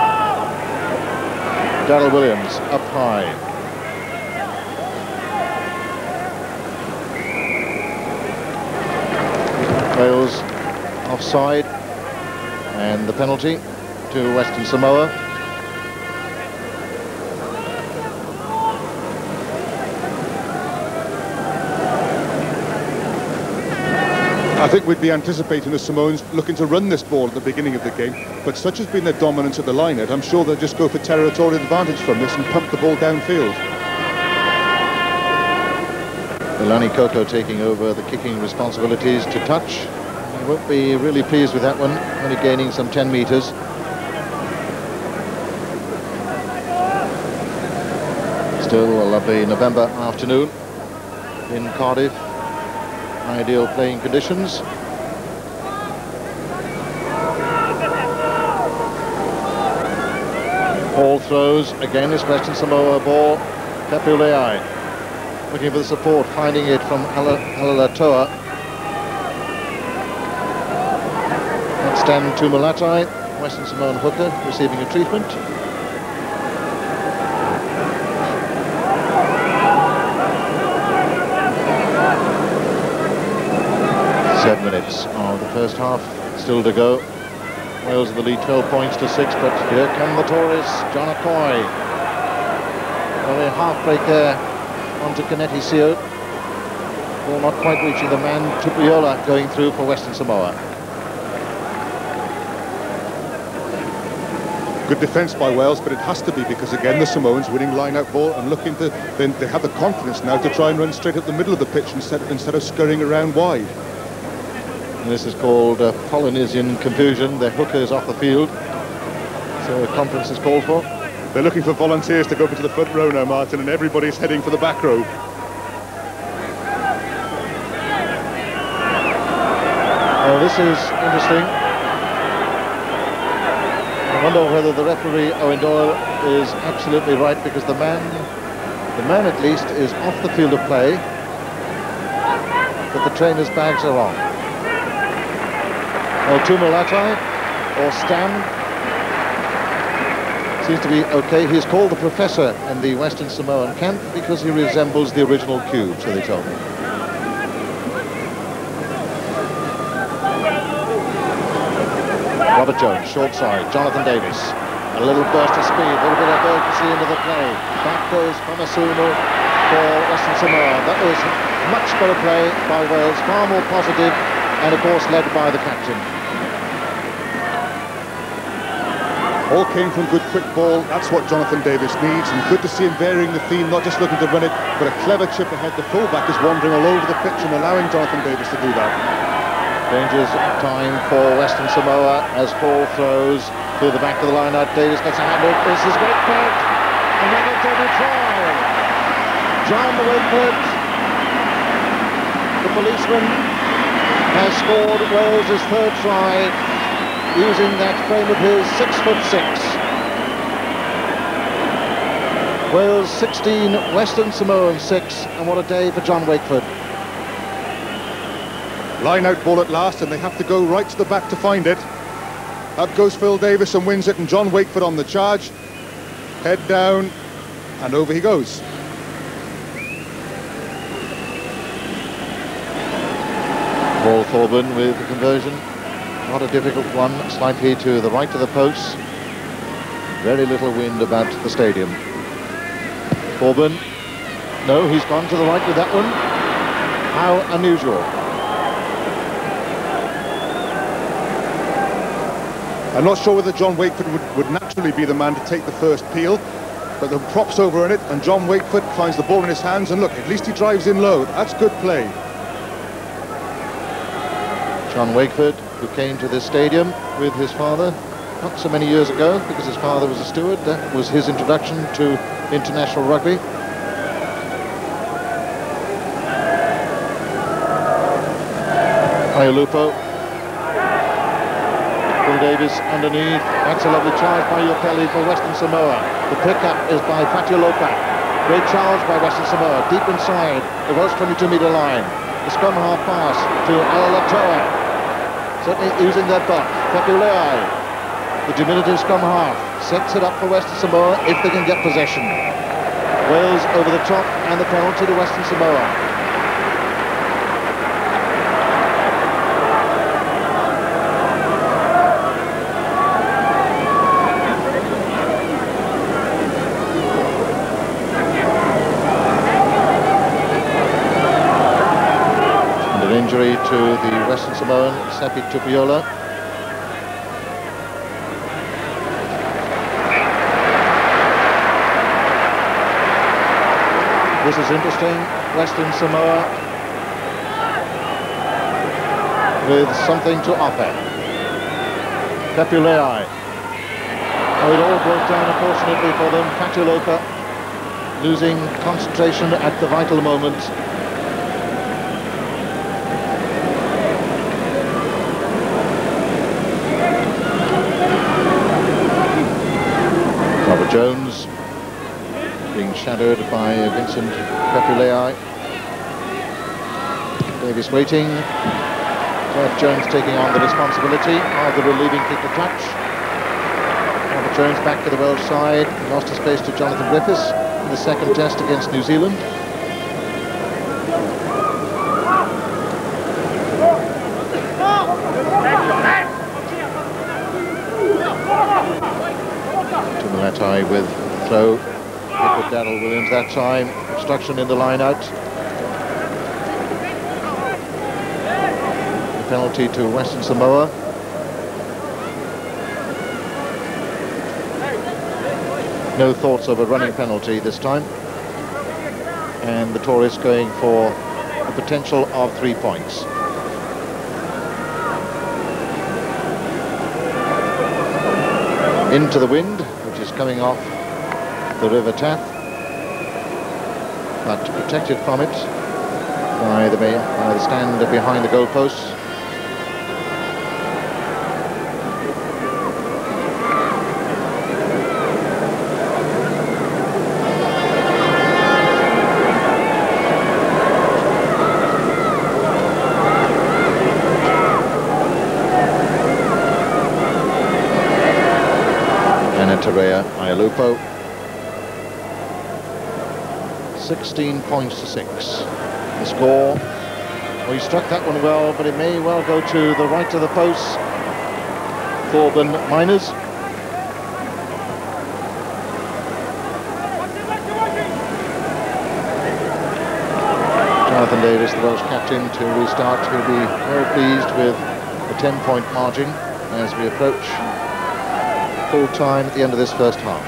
Darryl Williams up high. Wales offside, and the penalty to Western Samoa.
I think we'd be anticipating the Samoans looking to run this ball at the beginning of the game, but such has been their dominance at the line-out, I'm sure they'll just go for territorial advantage from this and pump the ball downfield.
Lani Koko taking over the kicking responsibilities to touch, He won't be really pleased with that one, only gaining some ten metres. Still a lovely November afternoon in Cardiff. Ideal playing conditions. Ball throws, again it's Western Samoa ball. Pepulei looking for the support, finding it from Alalatoa. Next stand to Malatai, Western Samoan hooker receiving a treatment. Seven minutes of the first half still to go. Wales in the lead, twelve points to six, but here come the tourists. John Acoy. Well, a half break there onto Kaneti Sio. Ball not quite reaching the man. Tupuola going through for Western Samoa.
Good defence by Wales, but it has to be because, again, the Samoans winning line-out ball and looking to, then they have the confidence now to try and run straight up the middle of the pitch instead, instead of scurrying around wide.
And this is called uh, Polynesian confusion. The hooker is off the field, so a conference is called for.
They're looking for volunteers to go over to the front row now, Martin, and everybody's heading for the back row.
Oh, this is interesting. I wonder whether the referee, Owen Doyle, is absolutely right, because the man, the man at least, is off the field of play, but the trainer's bags are on. Or Tumalatai, or Stam, seems to be okay. He's called the professor in the Western Samoan camp because he resembles the original cube, so they told me. Robert Jones, short side, Jonathan Davies. A little burst of speed, a little bit of urgency into the play. Back goes Famasuno for Western Samoa. That was much better play by Wales, far more positive, and of course led by the captain.
All came from good quick ball. That's what Jonathan Davies needs, and good to see him varying the theme, not just looking to run it, but a clever chip ahead. The fullback is wandering all over the pitch and allowing Jonathan Davies to do that.
Dangerous time for Western Samoa as Hall throws to the back of the line out. Davies gets a hand up. This is Wakeford. Another double try. John Wakeford, the policeman, has scored Wales' third try, using that frame of his six foot six. Wales sixteen, Western Samoan six, and what a day for John Wakeford.
Line out ball at last, and they have to go right to the back to find it. Up goes Phil Davis and wins it, and John Wakeford on the charge. Head down, and over he goes.
Paul Thorburn with the conversion. Not a difficult one, slightly to the right of the post. Very little wind about the stadium. Thorburn, no, he's gone to the right with that one. How unusual.
I'm not sure whether John Wakeford would, would naturally be the man to take the first peel, but the prop's over in it, and John Wakeford finds the ball in his hands, and look, at least he drives in low. That's good play.
John Wakeford, who came to this stadium with his father not so many years ago, because his father was a steward. That was his introduction to international rugby. Iolupo. Phil Davis underneath. That's a lovely charge by Iopeli for Western Samoa. The pickup is by Fatialopa. Great charge by Western Samoa. Deep inside the Welsh twenty-two metre line. The scrum half pass to Alalatoa. Certainly using their buck. Pepulei, the diminutive scrum half, sets it up for Western Samoa if they can get possession. Wales over the top, and the penalty to Western Samoa. Injury to the Western Samoan, Sepi Tupuola. This is interesting. Western Samoa with something to offer. Pepulei. Oh, it all broke down, unfortunately, for them. Patuloka losing concentration at the vital moment. Robert Jones being shadowed by Vincent Pepulei. Davies waiting. Jeff Jones taking on the responsibility of the relieving kick to touch. Robert Jones back to the Welsh side. Lost his place to Jonathan Griffiths in the second test against New Zealand. Tumalatai with throw. Hit with Darryl Williams that time. Obstruction in the line out. Penalty to Western Samoa. No thoughts of a running penalty this time. And the Tourists going for a potential of three points. Into the wind, which is coming off the River Taff, but protected from it by the, by the stand behind the goalposts. Iolupo. sixteen points to six. The score. Well, he struck that one well, but it may well go to the right of the post. Thorburn Miners. Jonathan Davies, the Welsh captain, to restart. He'll be very pleased with a ten point margin as we approach full time at the end of this first half.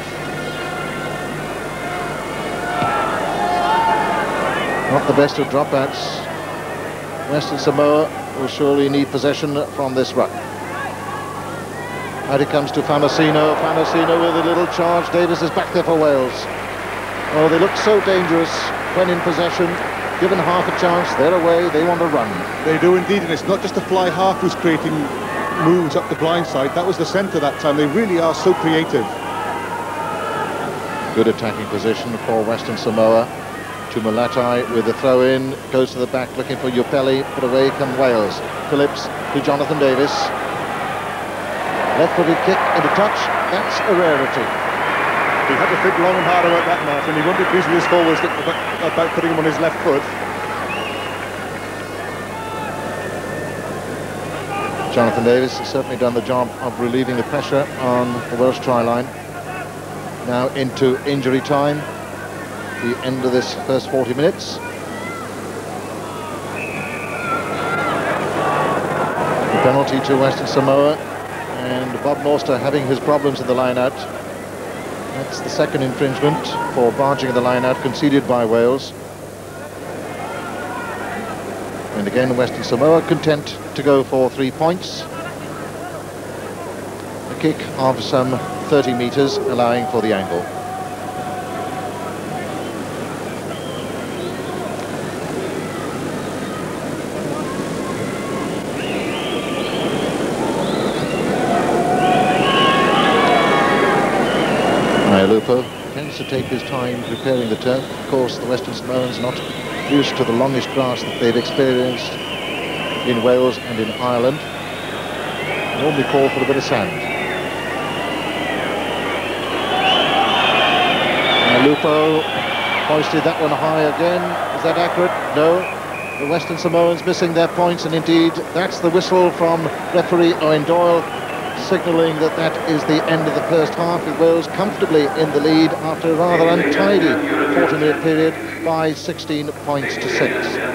Not the best of dropbacks. Western Samoa will surely need possession from this ruck. Out it comes to Famasino. Famasino with a little charge. Davies is back there for Wales. Oh, they look so dangerous when in possession. Given half a chance, they're away, they want to run.
They do indeed, and it's not just the fly half who's creating moves up the blind side. That was the centre that time. They really are so creative.
Good attacking position for Western Samoa. Tumalatai with the throw in, goes to the back looking for Yupeli, but away come Wales. Phillips to Jonathan Davies. Left-footed kick into touch. That's a rarity.
He had to think long and hard about that, Martin. He won't be pleased with his forwards about putting him on his left foot.
Jonathan Davies has certainly done the job of relieving the pressure on the Welsh try line. Now into injury time, the end of this first forty minutes. The penalty to Western Samoa, and Bob Norster having his problems in the line out. That's the second infringement for barging in the line out conceded by Wales. And again, Western Samoa content to go for three points. A kick of some thirty metres, allowing for the angle. Iolupo tends to take his time preparing the turf. Of course, the Western Samoans not used to the longish grass that they've experienced in Wales and in Ireland. Normally call for a bit of sand. Iolupo hoisted that one high again. Is that accurate? No. The Western Samoans missing their points, and indeed that's the whistle from referee Owen Doyle, signalling that that is the end of the first half, with Wales comfortably in the lead after a rather untidy forty minute period by sixteen points to six.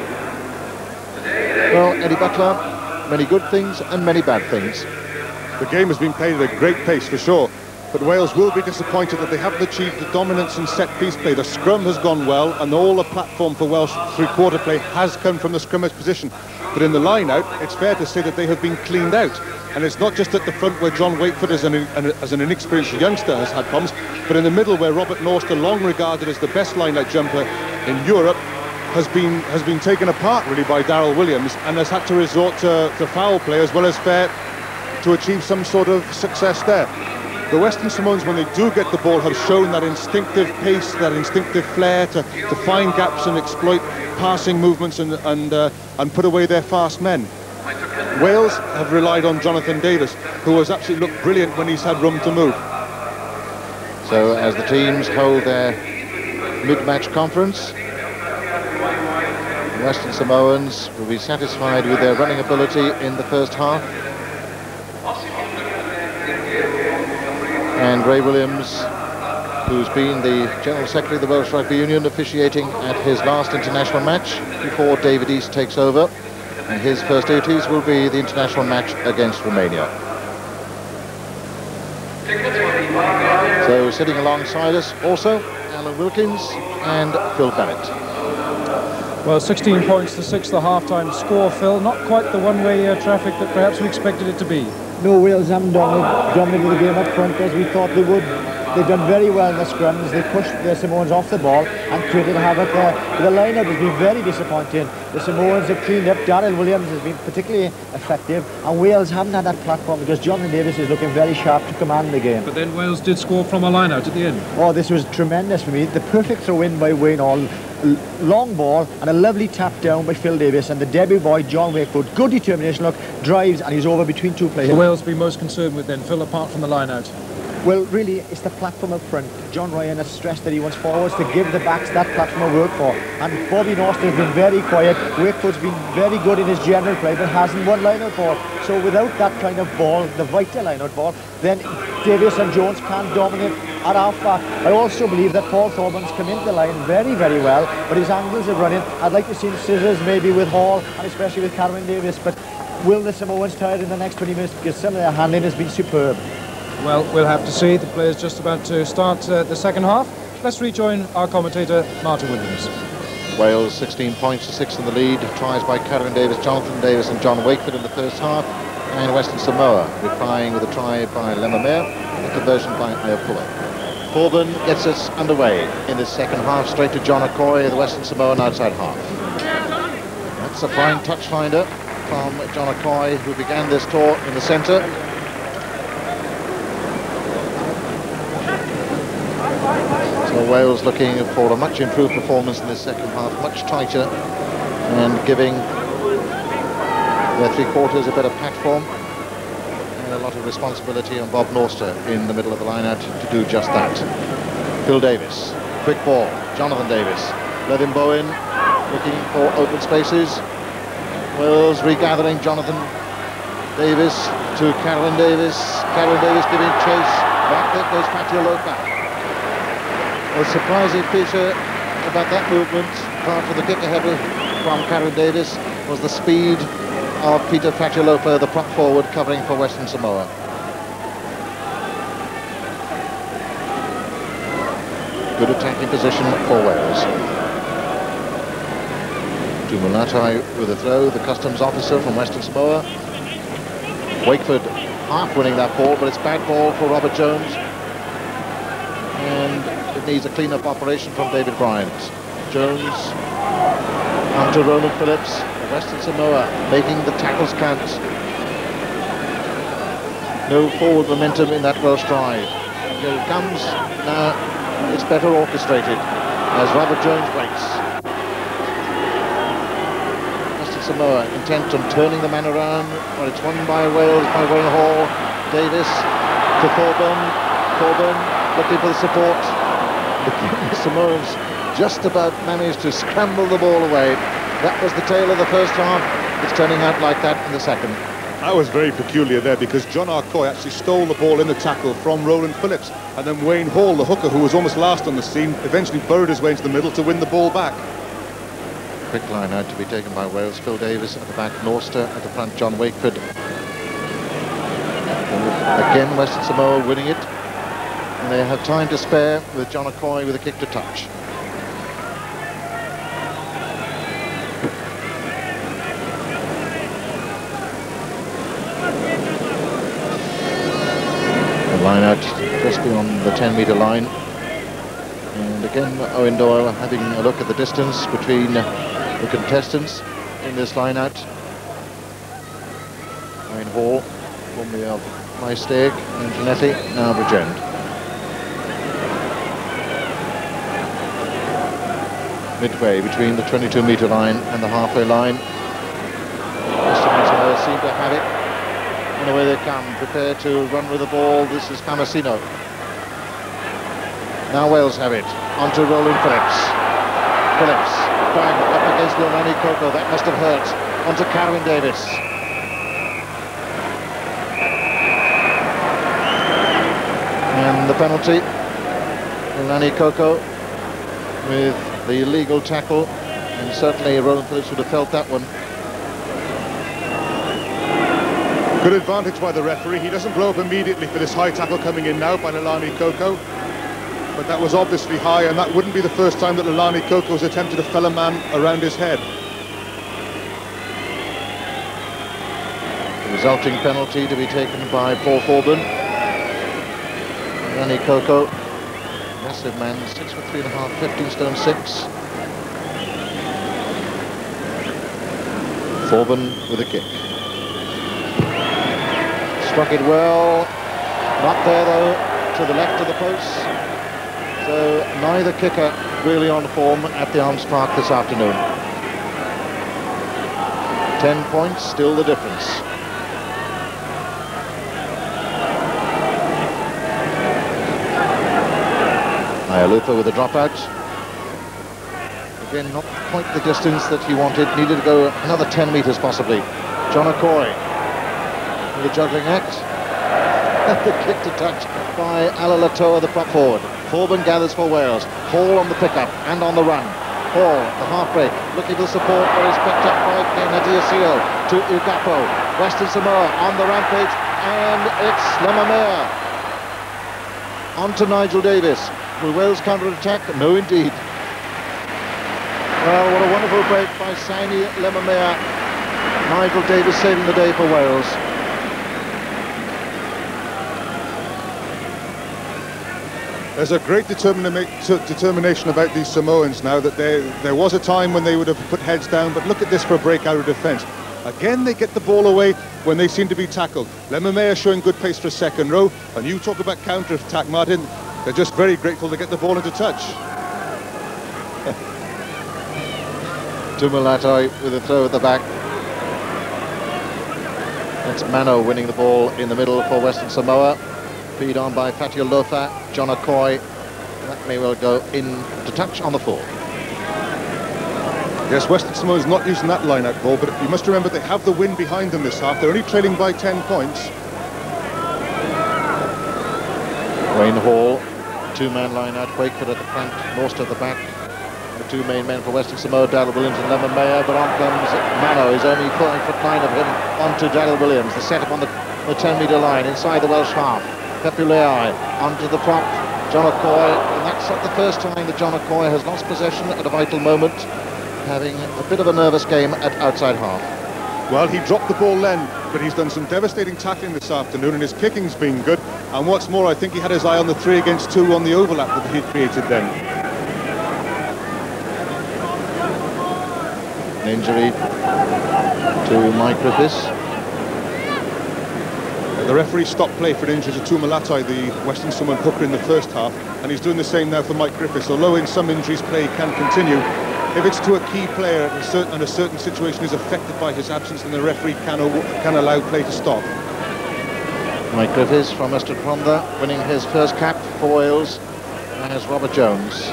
Well, Eddie Butler, many good things and many bad things.
The game has been played at a great pace for sure, but Wales will be disappointed that they haven't achieved the dominance in set-piece play. The scrum has gone well, and all the platform for Welsh three-quarter play has come from the scrimmage position. but in the line-out, it's fair to say that they have been cleaned out. And it's not just at the front where John Wakeford, as an, an, as an inexperienced youngster, has had problems, but in the middle where Robert Norster, long regarded as the best line-out jumper in Europe, has been has been taken apart really by Darryl Williams and has had to resort to, to foul play as well as fair to achieve some sort of success there. The Western Samoans, when they do get the ball, have shown that instinctive pace, that instinctive flair to, to find gaps and exploit passing movements and, and, uh, and put away their fast men. Wales have relied on Jonathan Davies, who has actually looked brilliant when he's had room to move.
So as the teams hold their mid-match conference, the Western Samoans will be satisfied with their running ability in the first half. And Ray Williams, who's been the General Secretary of the Welsh Rugby Union, officiating at his last international match before David East takes over. And his first duties will be the international match against Romania. So sitting alongside us also, Alan Wilkins and Phil Bennett.
Well, sixteen points to six, the half-time score, Phil. Not quite the one-way uh, traffic that perhaps we expected it to be.
No, Wales haven't dominated, dominated the game up front as we thought they would. They've done very well in the scrums. They pushed the Samoans off the ball and created havoc there. The line-up has been very disappointing. The Samoans have cleaned up. Darryl Williams has been particularly effective, and Wales haven't had that platform because Jonathan Davies is looking very sharp to command the game.
But then Wales did score from a line-out at the end.
Oh, this was tremendous for me. The perfect throw-in by Wayne Hall. Long ball and a lovely tap down by Phil Davies, and the debut boy John Wakeford, good determination, look, drives and he's over between two players.
The Wales be most concerned with then, Phil, apart from the line-out?
Well, really, it's the platform up front. John Ryan has stressed that he wants forwards to give the backs that platform of work for. And Bobby Norster has been very quiet. Wakeford's been very good in his general play, but hasn't won line-out ball. So without that kind of ball, the vital line-out ball, then Davies and Jones can't dominate at our far. I also believe that Paul Thorburn's come into the line very, very well, but his angles of running, I'd like to see scissors maybe with Hall, and especially with Cameron Davies, but will the Samoans tire in the next twenty minutes? Because some of their handling has been superb.
Well, we'll have to see. The players just about to start uh, the second half. Let's rejoin our commentator, Martin Williams.
Wales sixteen points to six in the lead. Tries by Cameron Davies, Jonathan Davies and John Wakeford in the first half. And Western Samoa replying with a try by Lemmermeer and a conversion by Ayapua. Thorburn gets us underway in the second half. Straight to John Okoye, the Western Samoan outside half. That's a fine touch finder from John Okoye, who began this tour in the centre. So Wales looking for a much improved performance in this second half, much tighter, and giving their three quarters a better platform, and a lot of responsibility on Bob Norster in the middle of the line-out to do just that. Phil Davies, quick ball, Jonathan Davies, Levin Bowen looking for open spaces. Wales regathering Jonathan Davies to Cameron Davies. Cameron Davies giving chase. Back there goes Fatialofa. A surprising feature about that movement, apart from the kick ahead from Cameron Davies, was the speed of Peter Fatialofa, the prop forward covering for Western Samoa. Good attacking position for Wales. Tumulatai with a throw, the customs officer from Western Samoa. Wakeford half winning that ball, but it's bad ball for Robert Jones. And it needs a clean-up operation from David Bryant. Jones onto Ronan Phillips. Western Samoa making the tackles count. No forward momentum in that Welsh drive. Here it comes. Now it's better orchestrated as Robert Jones waits. Western Samoa intent on turning the man around, but it's won by Wales by Wayne Hall. Davis to Thorburn. Thorburn looking for the support. The Samoans just about managed to scramble the ball away. That was the tail of the first half. It's turning out like that in the second.
That was very peculiar there, because John Okoye actually stole the ball in the tackle from Roland Phillips, and then Wayne Hall, the hooker, who was almost last on the scene, eventually burrowed his way into the middle to win the ball back.
Quick line out to be taken by Wales. Phil Davies at the back, Norster at the front, John Wakeford. Again, Western Samoa winning it, and they have time to spare with John Okoye with a kick to touch. Line out just beyond the ten metre line. And again, Owen Doyle having a look at the distance between the contestants in this line out. Wayne Hall, formerly of Maesteg and Janetti, now Bridgend. Midway between the twenty-two metre line and the halfway line. Western Samoa seem to have it. And away they come, prepared to run with the ball. This is Hamasino. Now Wales have it. On to Roland Phillips. Phillips, bang, up against Lolani Koko. That must have hurt. On to Carwyn Davis. And the penalty. Lolani Koko with the illegal tackle, and certainly Roland Phillips would have felt that one.
Good advantage by the referee. He doesn't blow up immediately for this high tackle coming in now by Lolani Koko, but that was obviously high, and that wouldn't be the first time that Lolani Koko's attempted to fell a man around his head.
The resulting penalty to be taken by Paul Thorburn. Lolani Koko, massive man, six foot three and a half, fifteen stone six. Thorburn with a kick. Struck it well. Not there though, to the left of the post. So neither kicker really on form at the Arms Park this afternoon. Ten points, still the difference. Ayalupa with a dropout. Again, not quite the distance that he wanted. Needed to go another ten metres possibly. John Okoye with a juggling act. The kick to touch by Alalatoa, the prop forward. Thorburn gathers for Wales. Hall on the pickup and on the run. Hall, the half break, looking for support, but is picked up by Kenadiasio to Ugapo. Western Samoa on the rampage, and it's Lemamea. On to Nigel Davies. Will Wales counter-attack? No, indeed. Well, what a wonderful break by Saini Lemamea. Nigel Davies saving the day for Wales.
There's a great determina determination about these Samoans now. That there, there was a time when they would have put heads down, but look at this for a break out of defence. Again, they get the ball away when they seem to be tackled. Lemamea showing good pace for a second row, and you talk about counter-attack, Martin. They're just very grateful to get the ball into touch.
Tumalatoi with a throw at the back. It's Mano winning the ball in the middle for Western Samoa. Feed on by Fatia Lofa, John Okoye. That may well go in to touch on the full.
Yes, Western Samoa is not using that line-out ball, but you must remember they have the wind behind them this half. They're only trailing by ten points.
Wayne Hall, two-man line-out, Wakeford at the front, Norst at the back. The two main men for Western Samoa, Daryl Williams and Lemamea, but on comes Mano. He's only five foot nine of him onto Daryl Williams. The set-up on the, the ten metre line inside the Welsh half. Pepulei onto the prop, John Okoye, and that's not the first time that John Okoye has lost possession at a vital moment, having a bit of a nervous game at outside half.
Well, he dropped the ball then, but he's done some devastating tackling this afternoon, and his kicking's been good. And what's more, I think he had his eye on the three against two on the overlap that he created then.
An injury to Mike Griffiths.
The referee stopped play for an injury to Tumalatoi, the Western Samoan hooker, in the first half, and he's doing the same now for Mike Griffiths. Although in some injuries play can continue, if it's to a key player and a certain, and a certain situation is affected by his absence, then the referee can, can allow play to stop.
Mike Griffiths from Ystad Rhondda winning his first cap for Wales as Robert Jones.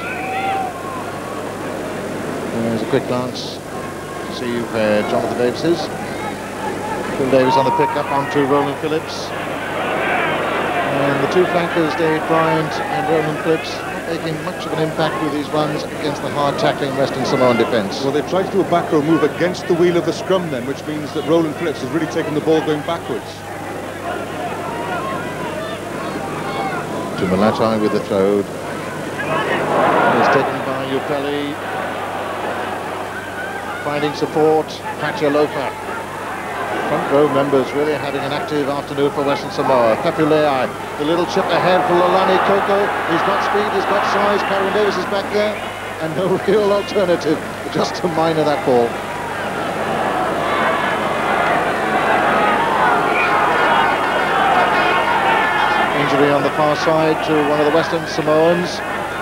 There's a quick glance to see where Jonathan Davies is. Phil Davies on the pickup onto Roland Phillips. And the two flankers, David Bryant and Roland Phillips, not making much of an impact with these runs against the hard tackling Western Samoan defence.
Well, they've tried to do a back row move against the wheel of the scrum then, which means that Roland Phillips has really taken the ball going backwards.
Tumalatoi with the throw. It's taken by Upeli. Finding support, Fatia Lofa. Front row members really having an active afternoon for Western Samoa. Pepulei, the little chip ahead for Lalani Koko. He's got speed, he's got size. Karen Davies is back there, and no real alternative, just to miner that ball. Injury on the far side to one of the Western Samoans.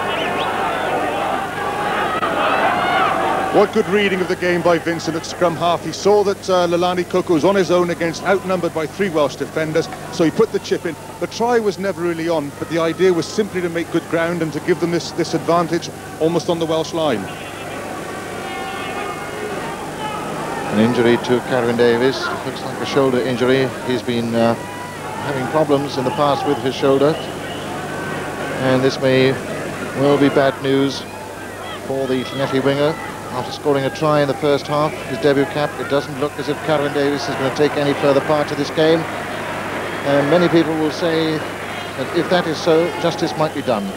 What good reading of the game by Vincent at scrum half. He saw that uh, Lalani Koko was on his own against, outnumbered by three Welsh defenders, so he put the chip in. The try was never really on, but the idea was simply to make good ground and to give them this, this advantage almost on the Welsh line.
An injury to Karen Davies. Looks like a shoulder injury. He's been uh, having problems in the past with his shoulder, and this may well be bad news for the Llanelli winger. After scoring a try in the first half, his debut cap, it doesn't look as if Karen Davies is going to take any further part of this game. And many people will say that if that is so, justice might be done.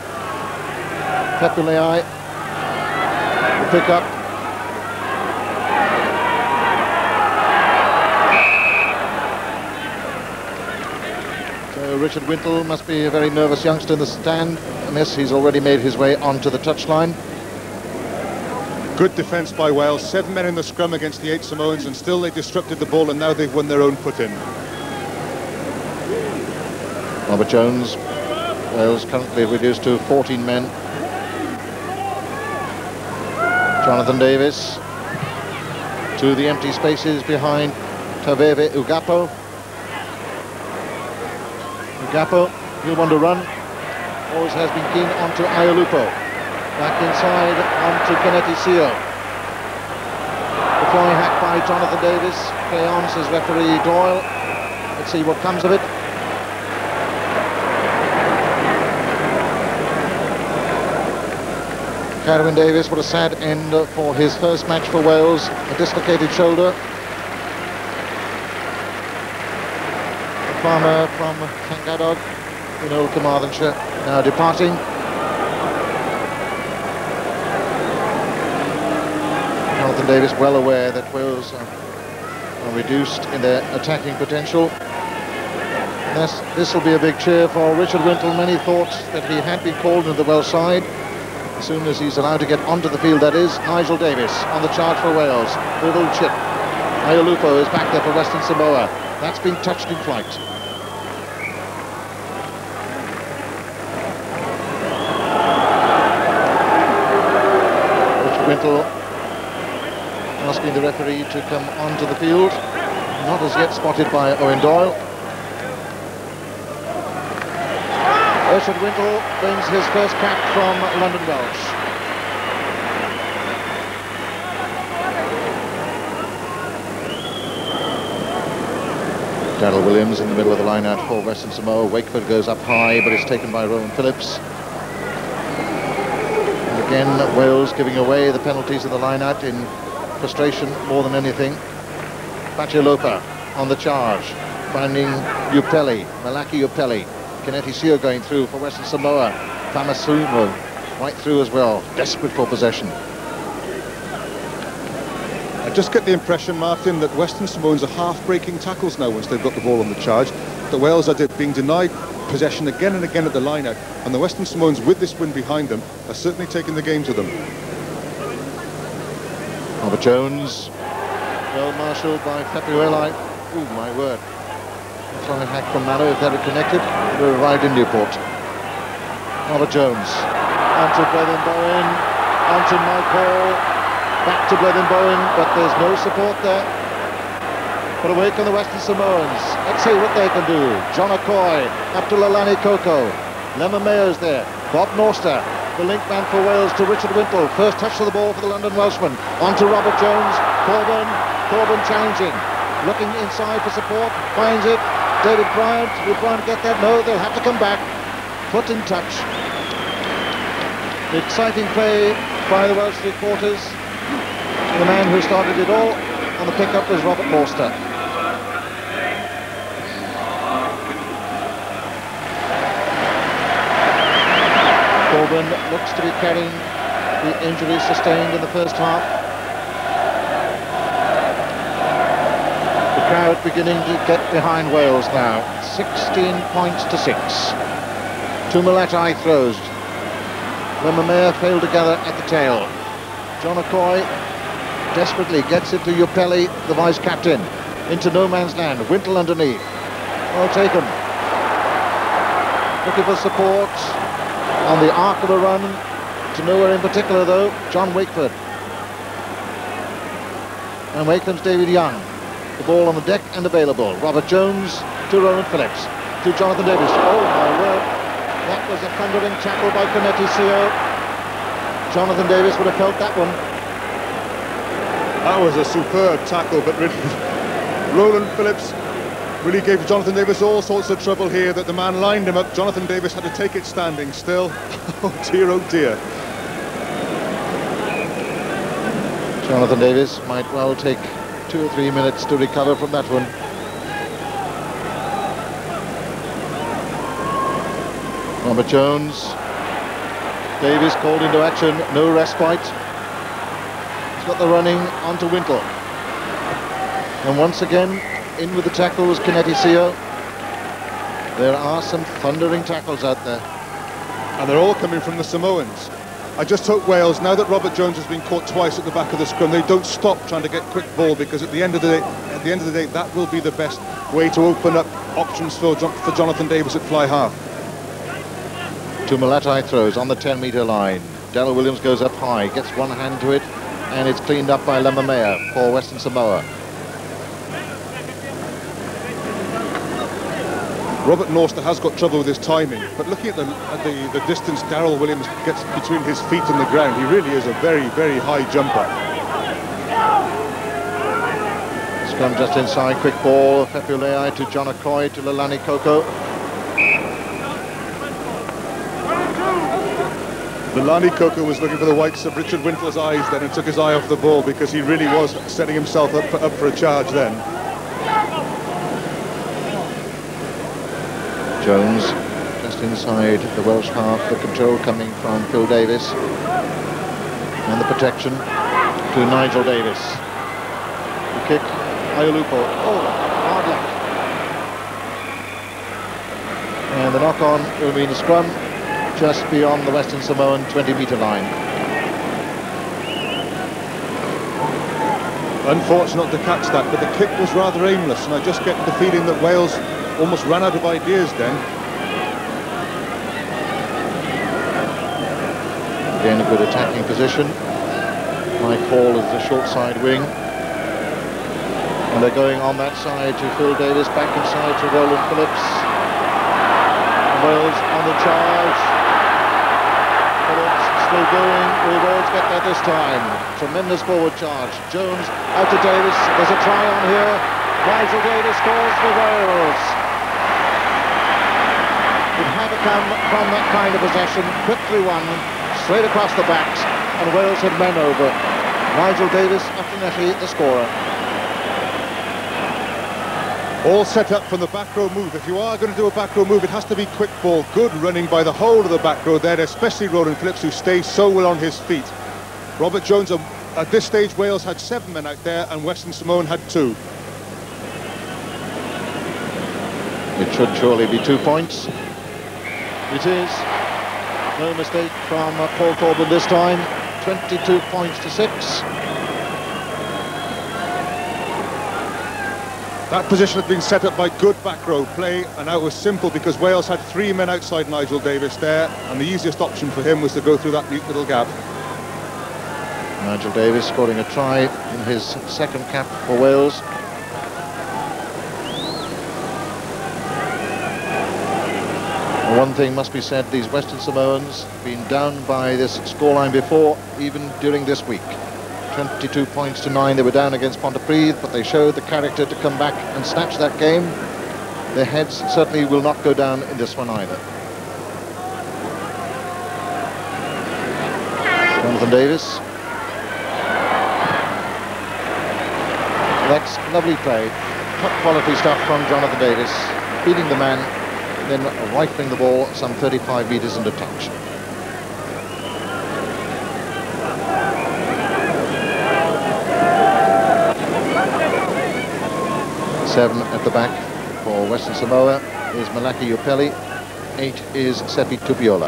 Pepulei will pick up. So Richard Wintle must be a very nervous youngster in the stand, unless he's already made his way onto the touchline.
Good defence by Wales, seven men in the scrum against the eight Samoans, and still they disrupted the ball, and now they've won their own foot in.
Robert Jones, Wales currently reduced to fourteen men. Jonathan Davies to the empty spaces behind Taveve Ugapo. Ugapo, he'll want to run, always has been keen onto Iolupo. Back inside onto Kennedy Seo. The flying hack by Jonathan Davies. Play on, says referee Doyle. Let's see what comes of it. Karen Davies, what a sad end for his first match for Wales. A dislocated shoulder. The farmer from Llangadog in Old Carmarthenshire now departing. Jonathan Davies well aware that Wales are, are reduced in their attacking potential. This, this will be a big cheer for Richard Wintle. Many thought that he had been called into the Welsh side. As soon as he's allowed to get onto the field, that is. Nigel Davies on the charge for Wales. Little chip. Iolupo is back there for Western Samoa. That's been touched in flight. Richard Wintle asking the referee to come onto the field. Not as yet spotted by Owen Doyle. Richard Wintle wins his first cap from London Welsh. Darryl Williams in the middle of the line out for Western Samoa. Wakeford goes up high, but it's taken by Rowan Phillips. And again, Wales giving away the penalties of the line out in frustration more than anything. Bachilopa on the charge, finding Upeli, Malaki Upeli. Kennedy Seo going through for Western Samoa. Famasumo right through as well, desperate for possession.
I just get the impression, Martin, that Western Samoans are half breaking tackles now once they've got the ball on the charge. The Wales are being denied possession again and again at the line-out, and the Western Samoans, with this win behind them, are certainly taking the game to them.
Robert Jones, well marshalled by Pepulei. Oh my word. Flying hack from Manu, if they're connected, they arrived in Newport. Robert Jones, onto Blethen Bowen, onto Michael, back to Blethen Bowen, but there's no support there. Put away from the Western Samoans. Let's see what they can do. John Okoye, up to Lalani Koko. Lemon Mayo's there. Bob Norster, the link man for Wales to Richard Wintle. First touch of the ball for the London Welshman. Onto Robert Jones, Corbyn, Corbyn challenging. Looking inside for support, finds it. David Bryant, will Bryant get that? No, they'll have to come back. Foot in touch. Exciting play by the Welsh three quarters. The man who started it all on the pickup was Robert Norster. Corbyn looks to be carrying the injury sustained in the first half. crowd beginning to get behind Wales now. sixteen points to six. Tumalatai throws. Lemmermeyer failed to gather at the tail. John O'Coy desperately gets it to Yupelli, the vice-captain. Into no man's land. Wintle underneath. Well taken. Looking for support on the arc of the run. To nowhere in particular, though. John Wakeford. And Wakeland's David Young. The ball on the deck and available. Robert Jones to Roland Phillips. To Jonathan Davies. Oh, my word. That was a thundering tackle by Kennedy Seo. Jonathan Davies would have felt that one.
That was a superb tackle, but really, Roland Phillips really gave Jonathan Davies all sorts of trouble here, that the man lined him up. Jonathan Davies had to take it standing still. Oh dear, oh dear.
Jonathan Davies might well take two or three minutes to recover from that one. Robert Jones. Davies called into action, no respite. He's got the running onto Wintle. And once again, in with the tackle was Kennedy Seo. There are some thundering tackles out there.
And they're all coming from the Samoans. I just hope Wales, now that Robert Jones has been caught twice at the back of the scrum, they don't stop trying to get quick ball, because at the end of the day, at the end of the day, that will be the best way to open up options for, John, for Jonathan Davies at fly half.
Tumalatai throws on the ten metre line. Daryl Williams goes up high, gets one hand to it, and it's cleaned up by Lemmermeyer for Western Samoa.
Robert Norster has got trouble with his timing, but looking at the, at the, the distance Daryl Williams gets between his feet and the ground, he really is a very, very high jumper.
Scrum just inside, quick ball, Fepulei to John O'Coy to Lalani Koko.
Lalani Koko was looking for the whites of Richard Wintler's eyes then and took his eye off the ball, because he really was setting himself up for, up for a charge then.
Jones just inside the Welsh half, the control coming from Phil Davis, and the protection to Nigel Davis. The kick, Iolupo, oh, hard luck. And the knock-on will mean a scrum just beyond the Western Samoan twenty metre line.
Unfortunate to catch that, but the kick was rather aimless, and I just get the feeling that Wales almost ran out of ideas then.
Again, a good attacking position. Mike Hall is the short side wing. And they're going on that side to Phil Davis, back inside to Roland Phillips. And Wales on the charge. Phillips still going. Will Wales get there this time? Tremendous forward charge. Jones out to Davis. There's a try on here. Nigel Davis scores for Wales. It had to come from that kind of possession. Quickly won, straight across the backs, and Wales had men over. Nigel Davis, definitely the scorer.
All set up from the back row move. If you are going to do a back row move, it has to be quick ball. Good running by the whole of the back row there, especially Roland Phillips, who stays so well on his feet. Robert Jones, at this stage, Wales had seven men out there, and Western Samoan had two.
It should surely be two points. It is. No mistake from uh, Paul Corbin this time. twenty-two points to six.
That position had been set up by good back row play, and now it was simple because Wales had three men outside Nigel Davis there, and the easiest option for him was to go through that neat little gap.
Nigel Davis scoring a try in his second cap for Wales. One thing must be said, these Western Samoans have been down by this scoreline before, even during this week. twenty-two points to nine, they were down against Pontypridd, but they showed the character to come back and snatch that game. Their heads certainly will not go down in this one either. Jonathan Davis. That's lovely play. Top quality stuff from Jonathan Davis, beating the man, then rifling the ball some thirty-five metres into touch. Seven at the back for Western Samoa is Malaki Upeli. Eight is Sepi Tupiola.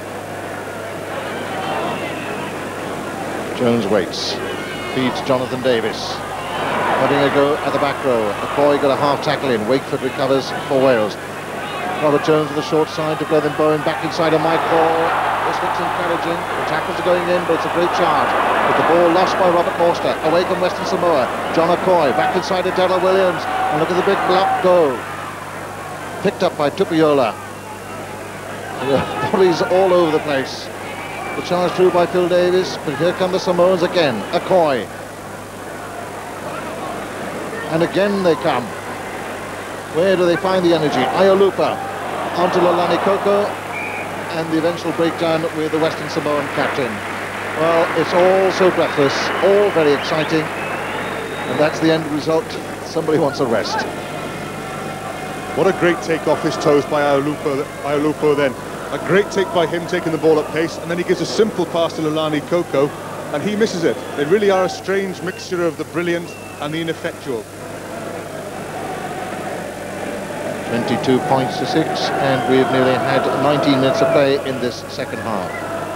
Jones waits, feeds Jonathan Davies. Having a go at the back row. McCoy got a half tackle in. Wakeford recovers for Wales. Robert Jones on the short side to Brethen Bowen, back inside of Mike Hall. This looks encouraging. The tackles are going in, but it's a great charge. But the ball lost by Robert Morster. Away from Western Samoa. John Okoye back inside of Della Williams. And look at the big block go. Picked up by Tupiola. Bodies all over the place. The charge through by Phil Davies, but here come the Samoans again. Okoye. And again they come. Where do they find the energy? Iolupa onto Lalani Koko, and the eventual breakdown with the Western Samoan captain. Well, it's all so breathless, all very exciting, and that's the end result. Somebody wants a rest.
What a great take off his toes by Iolupa, Iolupa then. A great take by him, taking the ball at pace, and then he gives a simple pass to Lalani Koko, and he misses it. They really are a strange mixture of the brilliant and the ineffectual.
twenty-two points to six, and we've nearly had nineteen minutes of play in this second half.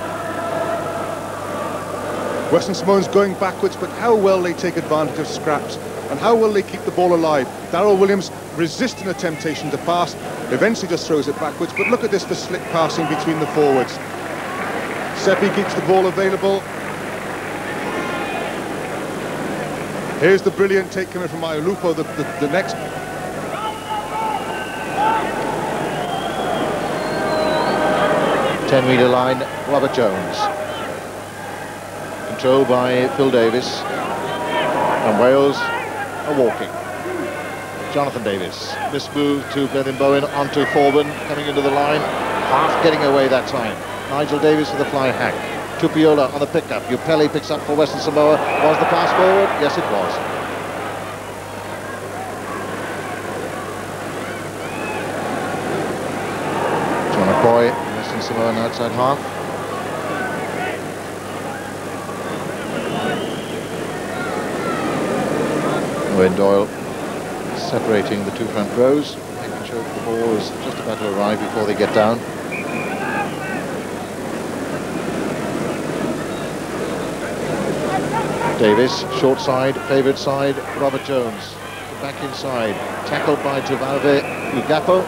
Western Samoans going backwards, but how well they take advantage of scraps, and how well they keep the ball alive. Darryl Williams resisting the temptation to pass, eventually just throws it backwards, but look at this for slick passing between the forwards. Seppi keeps the ball available. Here's the brilliant take coming from Iolupa, the, the, the next.
ten metre line, Robert Jones. Controlled by Phil Davies. And Wales are walking. Jonathan Davies. This move to Brethen Bowen onto Thorburn, coming into the line. Half getting away that time. Nigel Davies with the fly hack. Tupiola on the pickup. Upeli picks up for Western Samoa. Was the pass forward? Yes, it was. John Okoye, Western Samoan outside half. Owen Doyle separating the two front rows, making sure the ball is just about to arrive before they get down. Davies, short side, favoured side, Robert Jones. Back inside, tackled by Tuvalve Ugapo.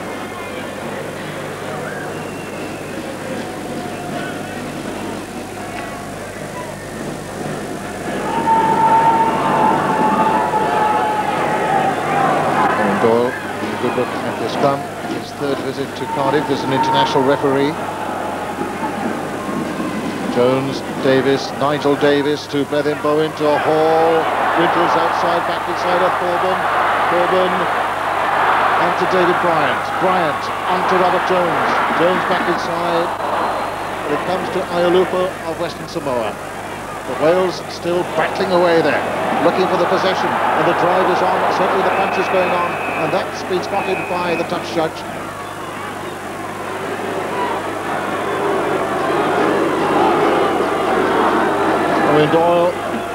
His third visit to Cardiff as an international referee. Jones, Davies, Nigel Davies to Brethen Bowen to Hall. Winters outside, back inside of Thorburn. Thorburn onto David Bryant. Bryant onto Robert Jones. Jones back inside. But it comes to Iolupa of Western Samoa. But Wales still battling away there, looking for the possession, and the drive is on. Certainly the punch is going on, and that's been spotted by the touch judge. Owen Doyle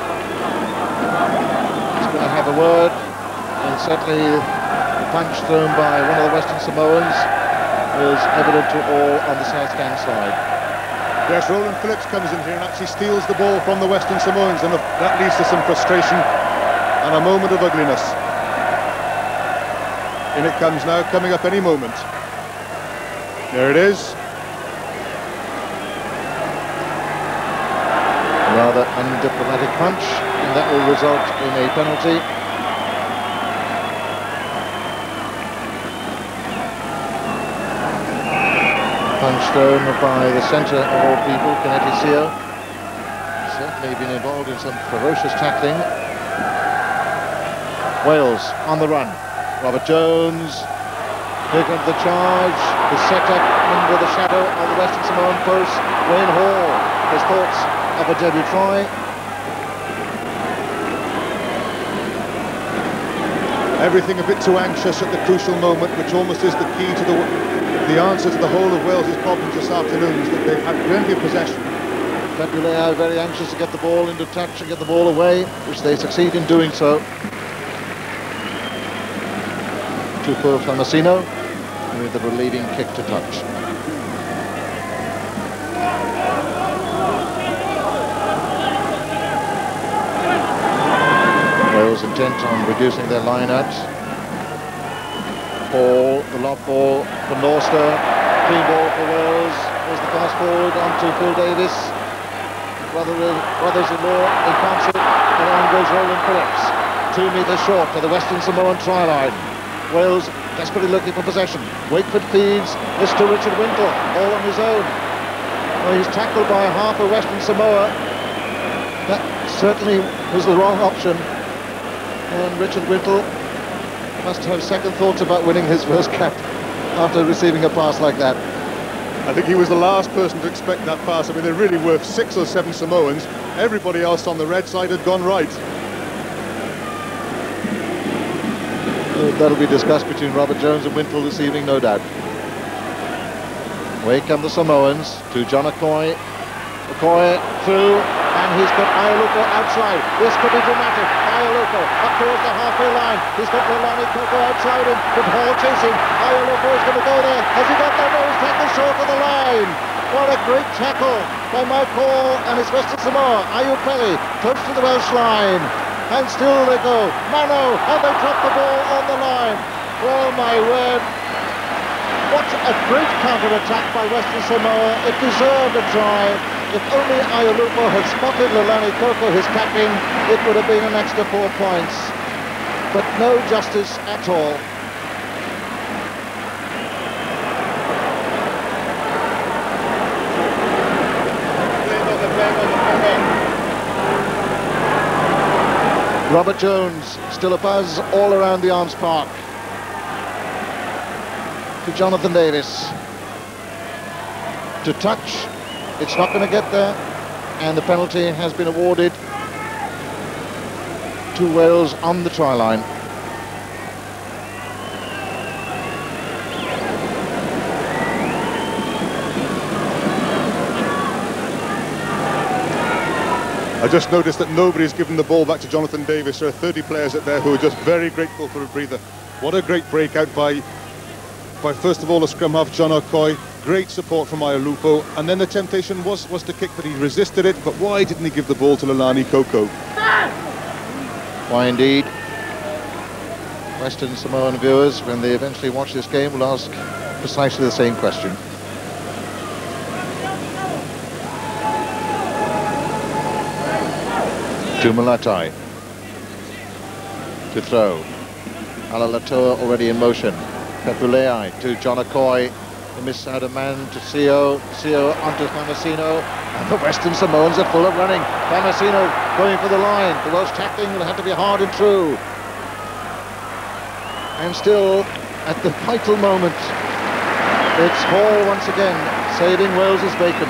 is going to have a word, and certainly the punch thrown by one of the Western Samoans was evident to all on the South Stand side.
Yes, Roland Phillips comes in here and actually steals the ball from the Western Samoans, and that leads to some frustration and a moment of ugliness. In it comes now, coming up any moment. There it is.
Rather undiplomatic punch, and that will result in a penalty. Punch thrown by the centre of all people, Kennedy Seo. Certainly been involved in some ferocious tackling. Wales on the run. Robert Jones, here comes the charge. The set-up under the shadow of the Western Samoan post. Wayne Hall, his thoughts of a debut try.
Everything a bit too anxious at the crucial moment, which almost is the key to the the answer to the whole of Wales's problems this afternoon, is that they've had plenty of possession.
Fabulais are very anxious to get the ball into touch and get the ball away, which they succeed in doing so. Tupou Famasino with the relieving kick to touch. Wales intent on reducing their line out. Ball, the lob ball for Norster. Clean ball for Wales. There's the pass forward onto Phil Davies. Brother, brothers-in-law in concert. The line goes rolling Phillips. Two metres short to the Western Samoan try line. Wales desperately looking for possession. Wakeford feeds this to Richard Wintle, all on his own. Well, he's tackled by half of Western Samoa. That certainly was the wrong option. And Richard Wintle must have second thoughts about winning his first cap after receiving a pass like that.
I think he was the last person to expect that pass. I mean, there really were six or seven Samoans. Everybody else on the red side had gone right.
Uh, that'll be discussed between Robert Jones and Wintle this evening, no doubt. Away come the Samoans to John Okoye. Okoye through, and he's got Ioluko outside. This could be dramatic. Ioluko up towards the halfway line. He's got Lolani Koko outside him, with Hall chasing. Ioluko is going to go there. Has he got that? No, he's tackled short of the line. What a great tackle by Mike Hall and his Western Samoa. Ayupele close to the Welsh line. And still they go. Manu, and they drop the ball on the line. Well, my word. What a great counter-attack by Western Samoa. It deserved a try. If only Ioluko had spotted Lolani Koko, his captain, it would have been an extra four points. But no justice at all. Robert Jones, still a buzz all around the Arms Park. To Jonathan Davies. To touch. It's not going to get there. And the penalty has been awarded to Wales on the try line.
I just noticed that nobody's given the ball back to Jonathan Davies. There are thirty players out there who are just very grateful for a breather. What a great breakout by, by first of all, the scrum half, John Okoye. Great support from Ioluko. And then the temptation was, was to kick, but he resisted it. But why didn't he give the ball to Lolani Koko?
Why indeed? Western Samoan viewers, when they eventually watch this game, will ask precisely the same question. To Malatai. To throw. Alalatoa already in motion. Pepulei to John Okoye. The miss out a man to Sio. Sio onto Famasino. And the Western Samoans are full of running. Famasino going for the line. The Welsh tackling will have to be hard and true. And still, at the vital moment, it's Hall once again saving Wales's bacon.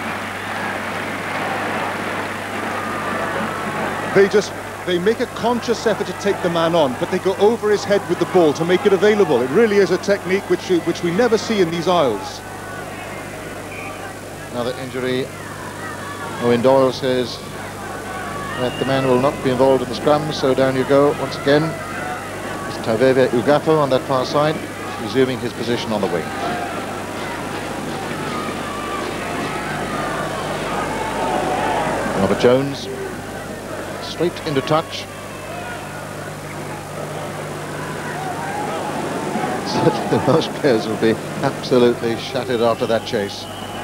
They just, they make a conscious effort to take the man on, but they go over his head with the ball to make it available. It really is a technique which, which we never see in these Isles.
Another injury. Owen Doyle says that the man will not be involved in the scrum, so down you go once again. It's Taveve Ugafo on that far side, resuming his position on the wing. Robert Jones. Straight into touch. Certainly most players will be absolutely shattered after that chase.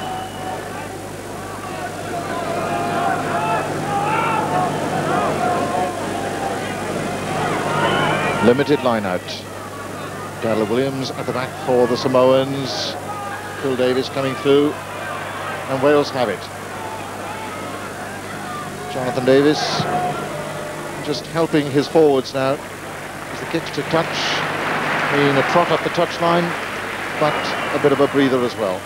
Limited line out. Darrell Williams at the back for the Samoans. Phil Davies coming through. And Wales have it. Jonathan Davies just helping his forwards now as the kicks to touch, being a trot up the touchline, but a bit of a breather as well.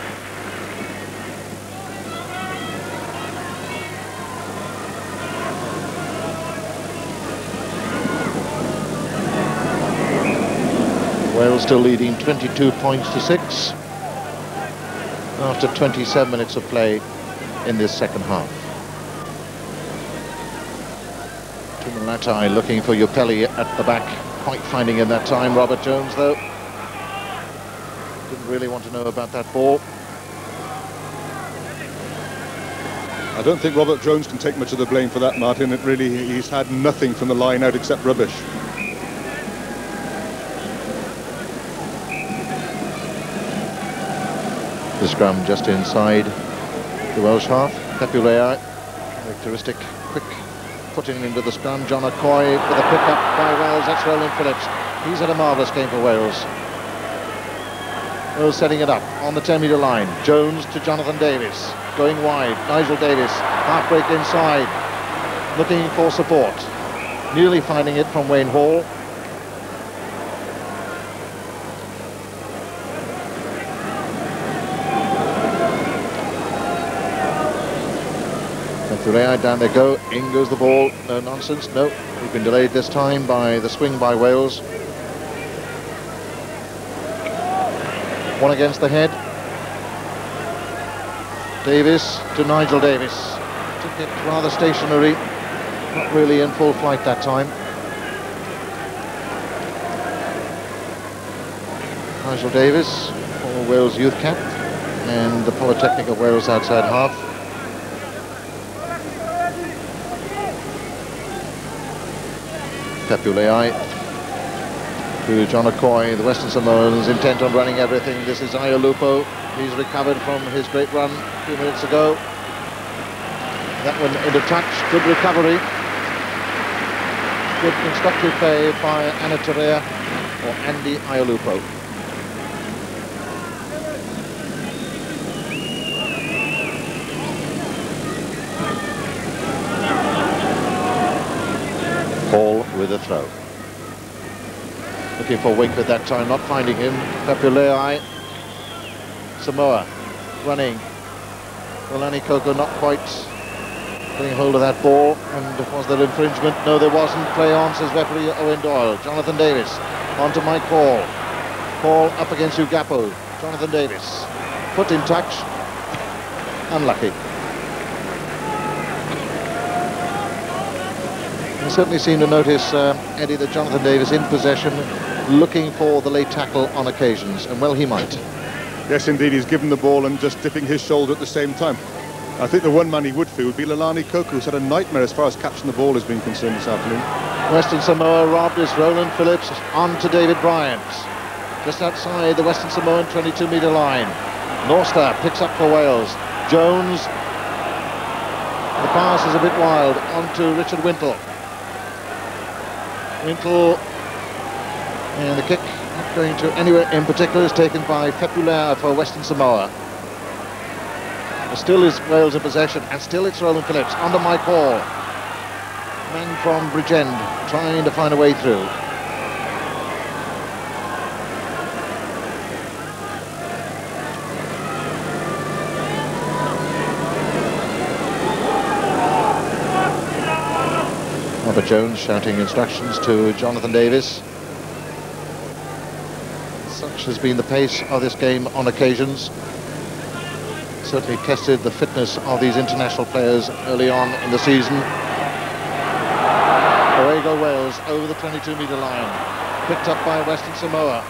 Wales still leading twenty-two points to six after twenty-seven minutes of play in this second half. Malatai looking for Iupele at the back quite finding him that time, Robert Jones, though. Didn't really want to know about that ball.
I don't think Robert Jones can take much of the blame for that, Martin. It really, he's had nothing from the line out except rubbish.
The scrum just inside the Welsh half. Pepulea, characteristic, quick putting into the scrum. John O'Coy with a pick-up by Wales. That's Roland Phillips. He's had a marvellous game for Wales. Wales setting it up on the ten metre line. Jones to Jonathan Davies. Going wide. Nigel Davies. Half break inside. Looking for support. Nearly finding it from Wayne Hall. Down they go, in goes the ball, no nonsense, no, we've been delayed this time by the swing by Wales. One against the head. Davies to Nigel Davies. Took it rather stationary, not really in full flight that time. Nigel Davies, former Wales youth cap, and the Polytechnic of Wales outside half. Pepulea to John O'Coy, the Western Samoans intent on running everything. This is Iolupo. He's recovered from his great run a few minutes ago. That one into touch. Good recovery. Good constructive play by Anna Terrea or Andy Iolupo. Hall with a throw. Looking for Wink at that time, not finding him. Pepulea. Samoa running. Rolani Koko not quite getting hold of that ball. And was there infringement? No, there wasn't. Play on, says referee Owen Doyle. Jonathan Davies on to Mike Hall. Hall up against Ugapo. Jonathan Davies. Put in touch. Unlucky. I certainly seem to notice, uh, Eddie, that Jonathan Davies in possession, looking for the late tackle on occasions, and well he might.
Yes, indeed, he's given the ball and just dipping his shoulder at the same time. I think the one man he would feel would be Lelani Koko, who's had a nightmare as far as catching the ball has been concerned this afternoon.
Western Samoa robbed is Roland Phillips on to David Bryant. Just outside the Western Samoan twenty-two metre line. Norster picks up for Wales. Jones. The pass is a bit wild. On to Richard Wintle. Wintle, and the kick not going to anywhere in particular is taken by Pepulea for Western Samoa. But still is Wales in possession, and still it's Roland Phillips under Mike Hall. Man from Bridgend trying to find a way through. Robert Jones shouting instructions to Jonathan Davies. Such has been the pace of this game on occasions. Certainly tested the fitness of these international players early on in the season. Away go Wales over the twenty-two metre line. Picked up by Western Samoa.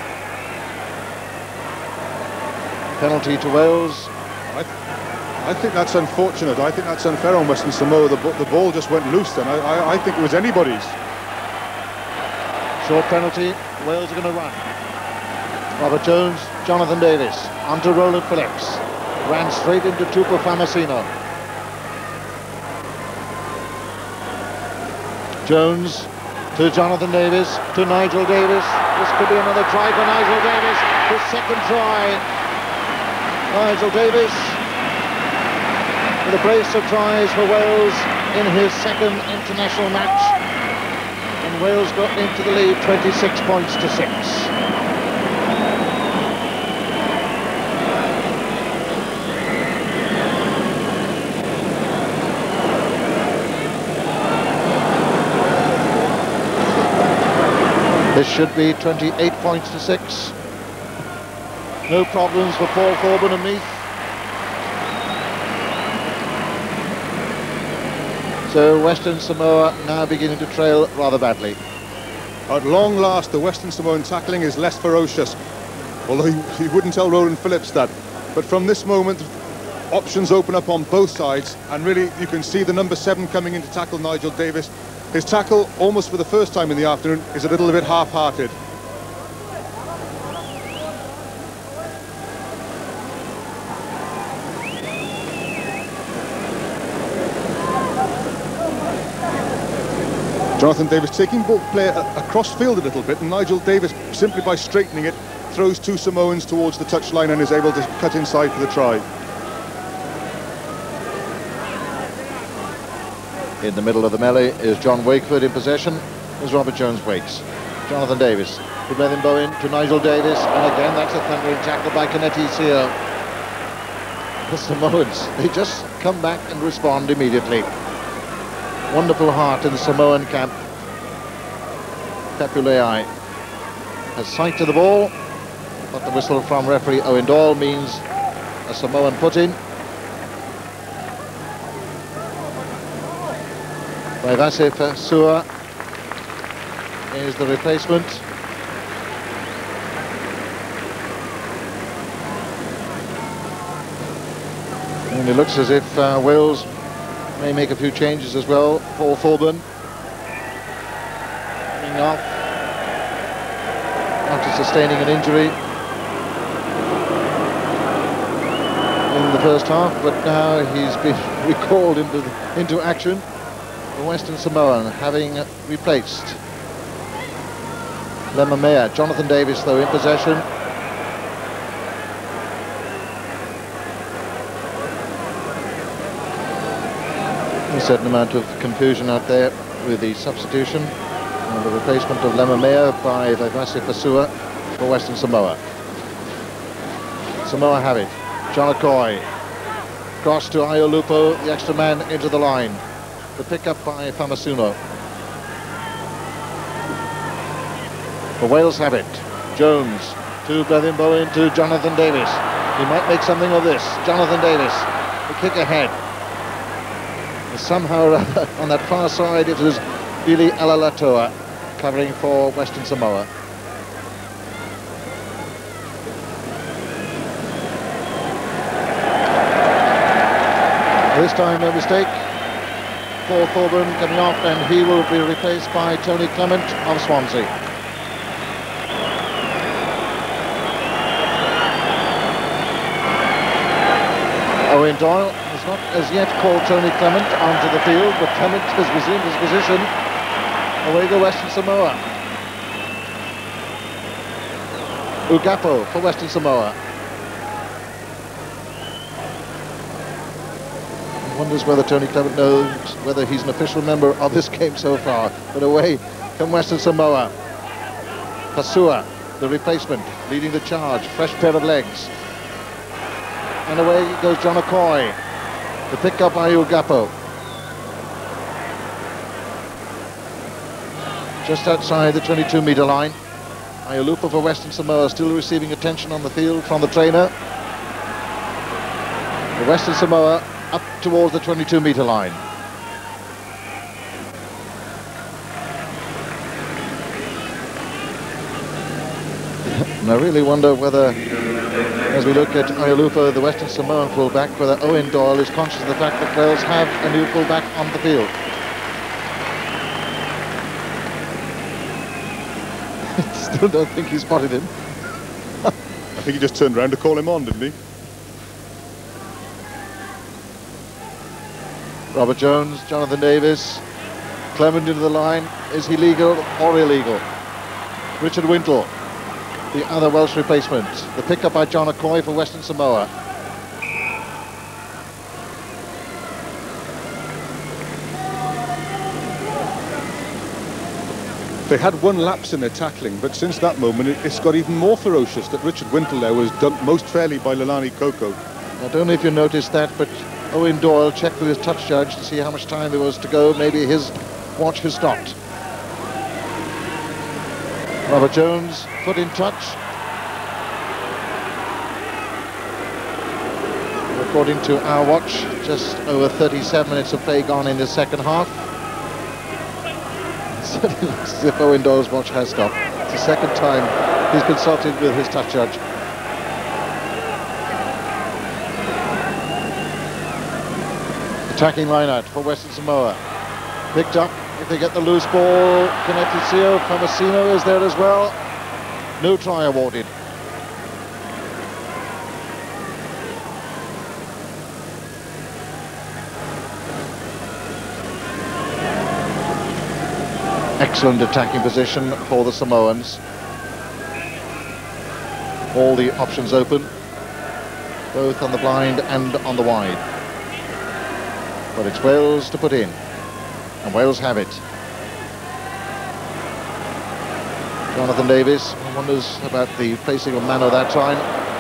Penalty to Wales.
I I think that's unfortunate. I think that's unfair on Western Samoa. The, the ball just went loose then. I, I, I think it was anybody's.
Short penalty. Wales are going to run. Robert Jones, Jonathan Davies. On to Roland Phillips. Ran straight into Tupo Famasino. Jones to Jonathan Davies. To Nigel Davies. This could be another try for Nigel Davies. His second try. Nigel Davies. With a brace of tries for Wales in his second international match, and Wales got into the lead twenty-six points to six. This should be twenty-eight points to six. No problems for Paul Corbin and Meath. So Western Samoa now beginning to trail rather badly.
At long last, the Western Samoan tackling is less ferocious, although you, you wouldn't tell Roland Phillips that. But from this moment, options open up on both sides, and really you can see the number seven coming in to tackle Nigel Davies. His tackle, almost for the first time in the afternoon, is a little bit half-hearted. Jonathan Davies taking ball play across field a little bit, and Nigel Davies, simply by straightening it, throws two Samoans towards the touchline and is able to cut inside for the try.
In the middle of the melee is John Wakeford. In possession as Robert Jones waits. Jonathan Davies to Blethen Bowen to Nigel Davies, and again that's a thundering tackle by Kennedy Sear. The Samoans, they just come back and respond immediately. Wonderful heart in the Samoan camp. Pepulei has sight to the ball, but the whistle from referee Owen Doyle means a Samoan put-in. Vaivase Fasua is the replacement. And it looks as if uh, Wales may make a few changes as well. Paul Thorburn coming off after sustaining an injury in the first half, but now he's been recalled into the, into action. The Western Samoan having replaced Lemamea. Jonathan Davies, though, in possession. A certain amount of confusion out there with the substitution and the replacement of Lemamea by Vaivase Fasua for Western Samoa. Samoa have it. John Okoye. Cross to Iolupo, the extra man into the line. The pick-up by Famasuno. The Wales have it. Jones to Blethen Bowen to Jonathan Davies. He might make something of this. Jonathan Davies, the kick ahead. And somehow on that far side it was Billy Alalatoa covering for Western Samoa. This time no mistake. Paul Thorburn coming off, and he will be replaced by Tony Clement of Swansea. Owen Doyle has not as yet called Tony Clement onto the field, but Clement has resumed his position. Away go Western Samoa. Ugapo for Western Samoa. Wonders whether Tony Clement knows whether he's an official member of this game so far. But away come Western Samoa. Fasua, the replacement, leading the charge. Fresh pair of legs. And away goes John Okoye. The pick up by Ugapo. Just outside the twenty-two metre line. Iolupo for Western Samoa still receiving attention on the field from the trainer. The Western Samoa up towards the twenty-two metre line. And I really wonder whether, as we look at Iolupo, the Western Samoan fullback, whether Owen Doyle is conscious of the fact that Wales have a new fullback on the field. Still don't think he spotted him.
I think he just turned around to call him on, didn't he?
Robert Jones, Jonathan Davies, Clement into the line. Is he legal or illegal? Richard Wintle, the other Welsh replacement. The pick-up by John Okoye for Western Samoa.
They had one lapse in their tackling, but since that moment it, it's got even more ferocious that Richard Wintle there was dumped most fairly by Leilani Koko.
I don't know if you noticed that, but Owen Doyle checked with his touch judge to see how much time there was to go. Maybe his watch has stopped. Robert Jones, foot in touch. According to our watch, just over thirty-seven minutes of play gone in the second half. certainly looks as if Owen Doyle's watch has stopped. It's the second time he's consulted with his touch judge. Attacking line out for Western Samoa. Picked up if they get the loose ball. Keneticio Famasino is there as well. No try awarded. Excellent attacking position for the Samoans. All the options open, both on the blind and on the wide. But it's Wales to put in, and Wales have it. Jonathan Davies wonders about the placing of Manu that time.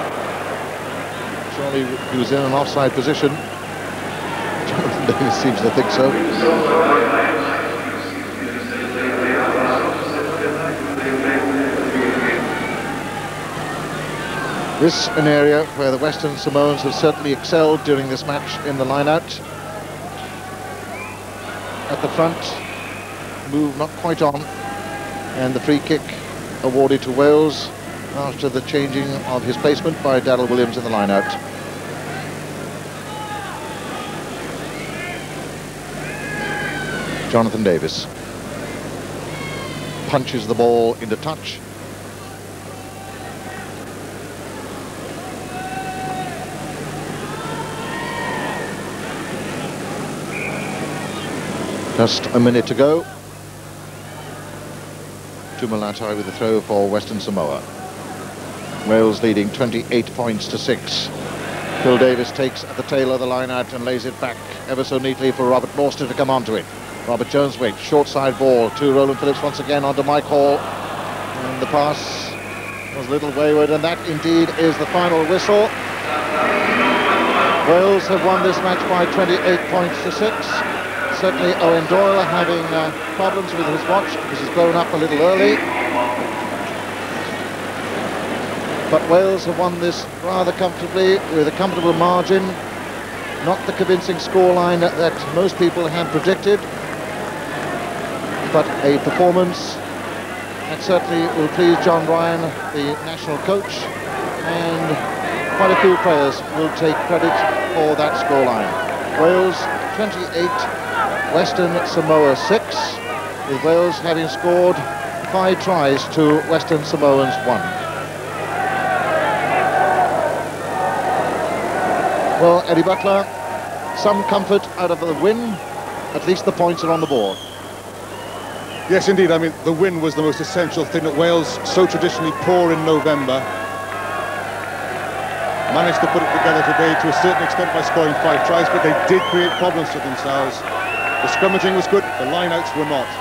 Surely he was in an offside position. Jonathan Davies seems to think so. This an area where the Western Samoans have certainly excelled during this match in the line-out. At the front, move not quite on, and the free kick awarded to Wales after the changing of his placement by Daryl Williams in the line-out. Jonathan Davies punches the ball into touch. Just a minute to go. Tumalatai with the throw for Western Samoa. Wales leading twenty-eight points to six. Phil Davis takes at the tail of the line out and lays it back ever so neatly for Robert Morster to come onto it. Robert Joneswick, short side ball to Roland Phillips once again onto Mike Hall. And the pass was a little wayward, and that indeed is the final whistle. Wales have won this match by twenty-eight points to six. Certainly Owen Doyle having uh, problems with his watch because he's blown up a little early. But Wales have won this rather comfortably with a comfortable margin. Not the convincing scoreline that, that most people had predicted, but a performance that certainly will please John Ryan, the national coach, and quite a few players will take credit for that scoreline. Wales twenty-eight, Western Samoa six, with Wales having scored five tries to Western Samoans one. Well, Eddie Butler, some comfort out of the win. At least the points are on the board.
Yes, indeed. I mean, the win was the most essential thing that Wales, so traditionally poor in November, managed to put it together today to a certain extent by scoring five tries, but they did create problems for themselves. The scrummaging was good, the line-outs were not.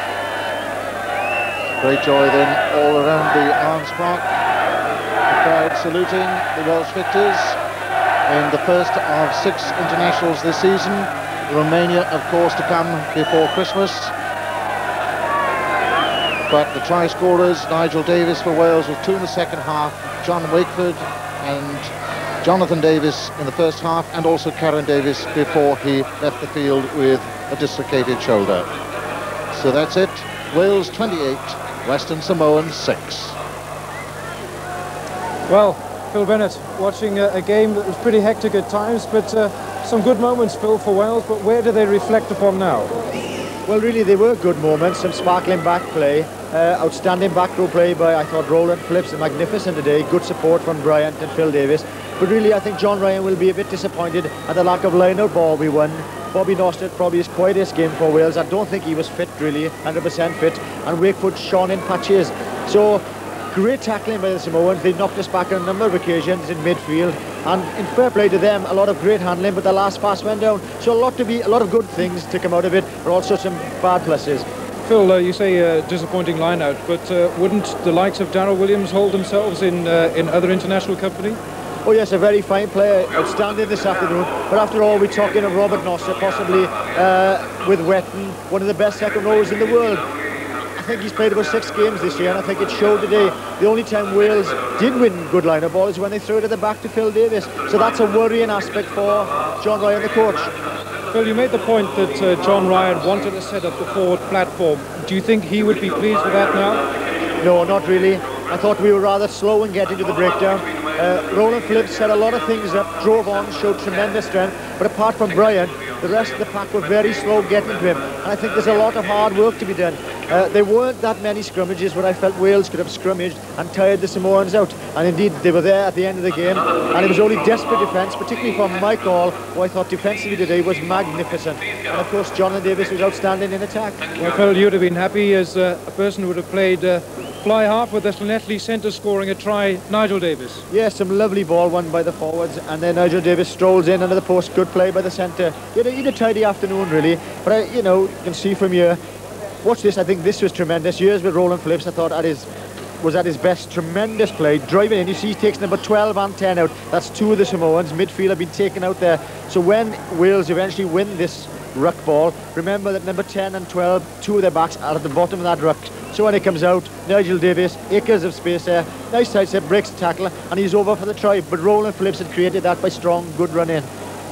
Great joy then all around the Arms Park. The crowd saluting the Welsh victors in the first of six internationals this season. Romania, of course, to come before Christmas. But the try scorers, Nigel Davies for Wales with two in the second half, John Wakeford and Jonathan Davies in the first half, and also Karen Davies before he left the field with a dislocated shoulder. So that's it. Wales twenty-eight, Western Samoans six.
Well, Phil Bennett, watching a, a game that was pretty hectic at times, but uh, some good moments, Phil, for Wales, but where do they reflect upon now?
Well, really, they were good moments, some sparkling back play, uh, outstanding back row play by, I thought, Roland Phillips, magnificent today, good support from Bryant and Phil Davis. But really, I think John Ryan will be a bit disappointed at the lack of line-out ball we won. Bobby Nosted probably his quietest game for Wales. I don't think he was fit, really, one hundred percent fit. And Wakeford shone in patches. So, great tackling by the Samoans. They knocked us back on a number of occasions in midfield. And in fair play to them, a lot of great handling, but the last pass went down. So a lot to be, a lot of good things to come out of it, but also some bad pluses.
Phil, uh, you say uh, disappointing line-out, but uh, wouldn't the likes of Daryl Williams hold themselves in uh, in other international company?
Oh yes, a very fine player, outstanding this afternoon. But after all, we're talking of Robert Nosted, possibly uh, with Wetton, one of the best second rows in the world. I think he's played about six games this year, and I think it showed today. The only time Wales did win good line-out ball is when they threw it at the back to Phil Davis. So that's a worrying aspect for John Ryan, the coach.
Phil, you made the point that uh, John Ryan wanted to set up the forward platform. Do you think he would be pleased with that now?
No, not really. I thought we were rather slow in getting to the breakdown. Uh, Roland Phillips set a lot of things up, drove on, showed tremendous strength, but apart from Brian, the rest of the pack were very slow getting to him, and I think there's a lot of hard work to be done. Uh, there weren't that many scrummages where I felt Wales could have scrummaged and tired the Samoans out, and indeed they were there at the end of the game, and it was only desperate defence, particularly from Mike Hall, who I thought defensively today was magnificent, and of course Jonathan Davies was outstanding in attack.
Well, Phil, you'd have been happy as uh, a person who would have played uh, fly half with this Llanelli centre scoring a try, Nigel Davies.
Yes, some lovely ball won by the forwards, and then Nigel Davies strolls in under the post. Good play by the centre. He had a, he had a tidy afternoon, really. But I, you know, you can see from here. Watch this. I think this was tremendous. Years with Roland Phillips, I thought at his was at his best. Tremendous play, driving in. You see, he takes number twelve and ten out. That's two of the Samoans. Midfield have been taken out there. So when Wales eventually win this ruck ball, remember that number ten and twelve, two of their backs are at the bottom of that ruck. So when it comes out, Nigel Davies, acres of space there, nice side step, breaks the tackle, and he's over for the try. But Roland Phillips had created that by strong, good run in.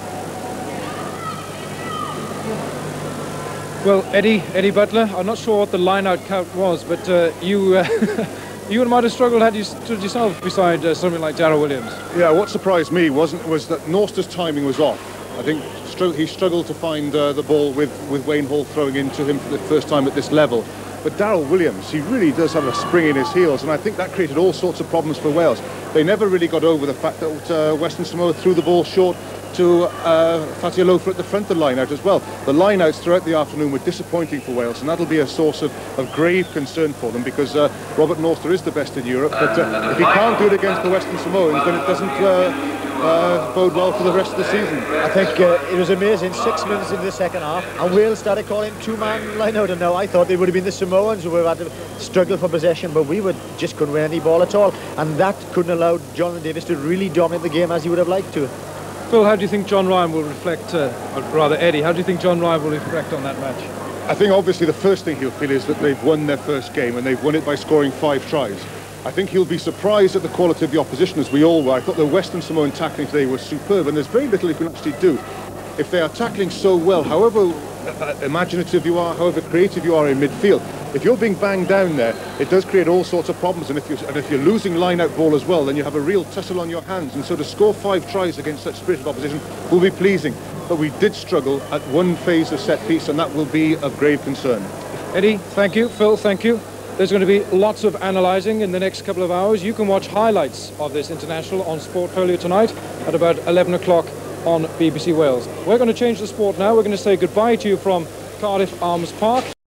Well, Eddie, Eddie Butler, I'm not sure what the line-out count was, but uh, you uh, you might have struggled had you stood yourself beside uh, something like Darryl Williams.
Yeah, what surprised me wasn't was that Norster's timing was off. I think str he struggled to find uh, the ball with, with Wayne Hall throwing into him for the first time at this level. But Darryl Williams, he really does have a spring in his heels, and I think that created all sorts of problems for Wales. They never really got over the fact that uh, Western Samoa threw the ball short to uh, Fatia Loafer at the front of the line-out as well. The line-outs throughout the afternoon were disappointing for Wales, and that'll be a source of, of grave concern for them, because uh, Robert Norster is the best in Europe, but uh, if he can't do it against the Western Samoans, then it doesn't uh, uh, bode well for the rest of the season.
I think uh, it was amazing. Six minutes into the second half, and Wales started calling two-man line-out, and now I thought they would have been the Samoans who would have had to struggle for possession, but we would just couldn't win any ball at all, and that couldn't allow Jonathan Davies to really dominate the game as he would have liked to.
Phil, how do you think John Ryan will reflect, uh, or rather Eddie, how do you think John Ryan will reflect on that match?
I think obviously the first thing he'll feel is that they've won their first game, and they've won it by scoring five tries. I think he'll be surprised at the quality of the opposition, as we all were. I thought the Western Samoan tackling today was superb, and there's very little he can actually do. If they are tackling so well, however uh, imaginative you are, however creative you are in midfield, if you're being banged down there, it does create all sorts of problems, and if, you, and if you're losing line-out ball as well, then you have a real tussle on your hands, and so to score five tries against such spirited opposition will be pleasing. But we did struggle at one phase of set-piece, and that will be of grave concern.
Eddie, thank you. Phil, thank you. There's going to be lots of analysing in the next couple of hours. You can watch highlights of this international on Sportfolio tonight at about eleven o'clock on B B C Wales. We're going to change the sport now. We're going to say goodbye to you from Cardiff Arms Park.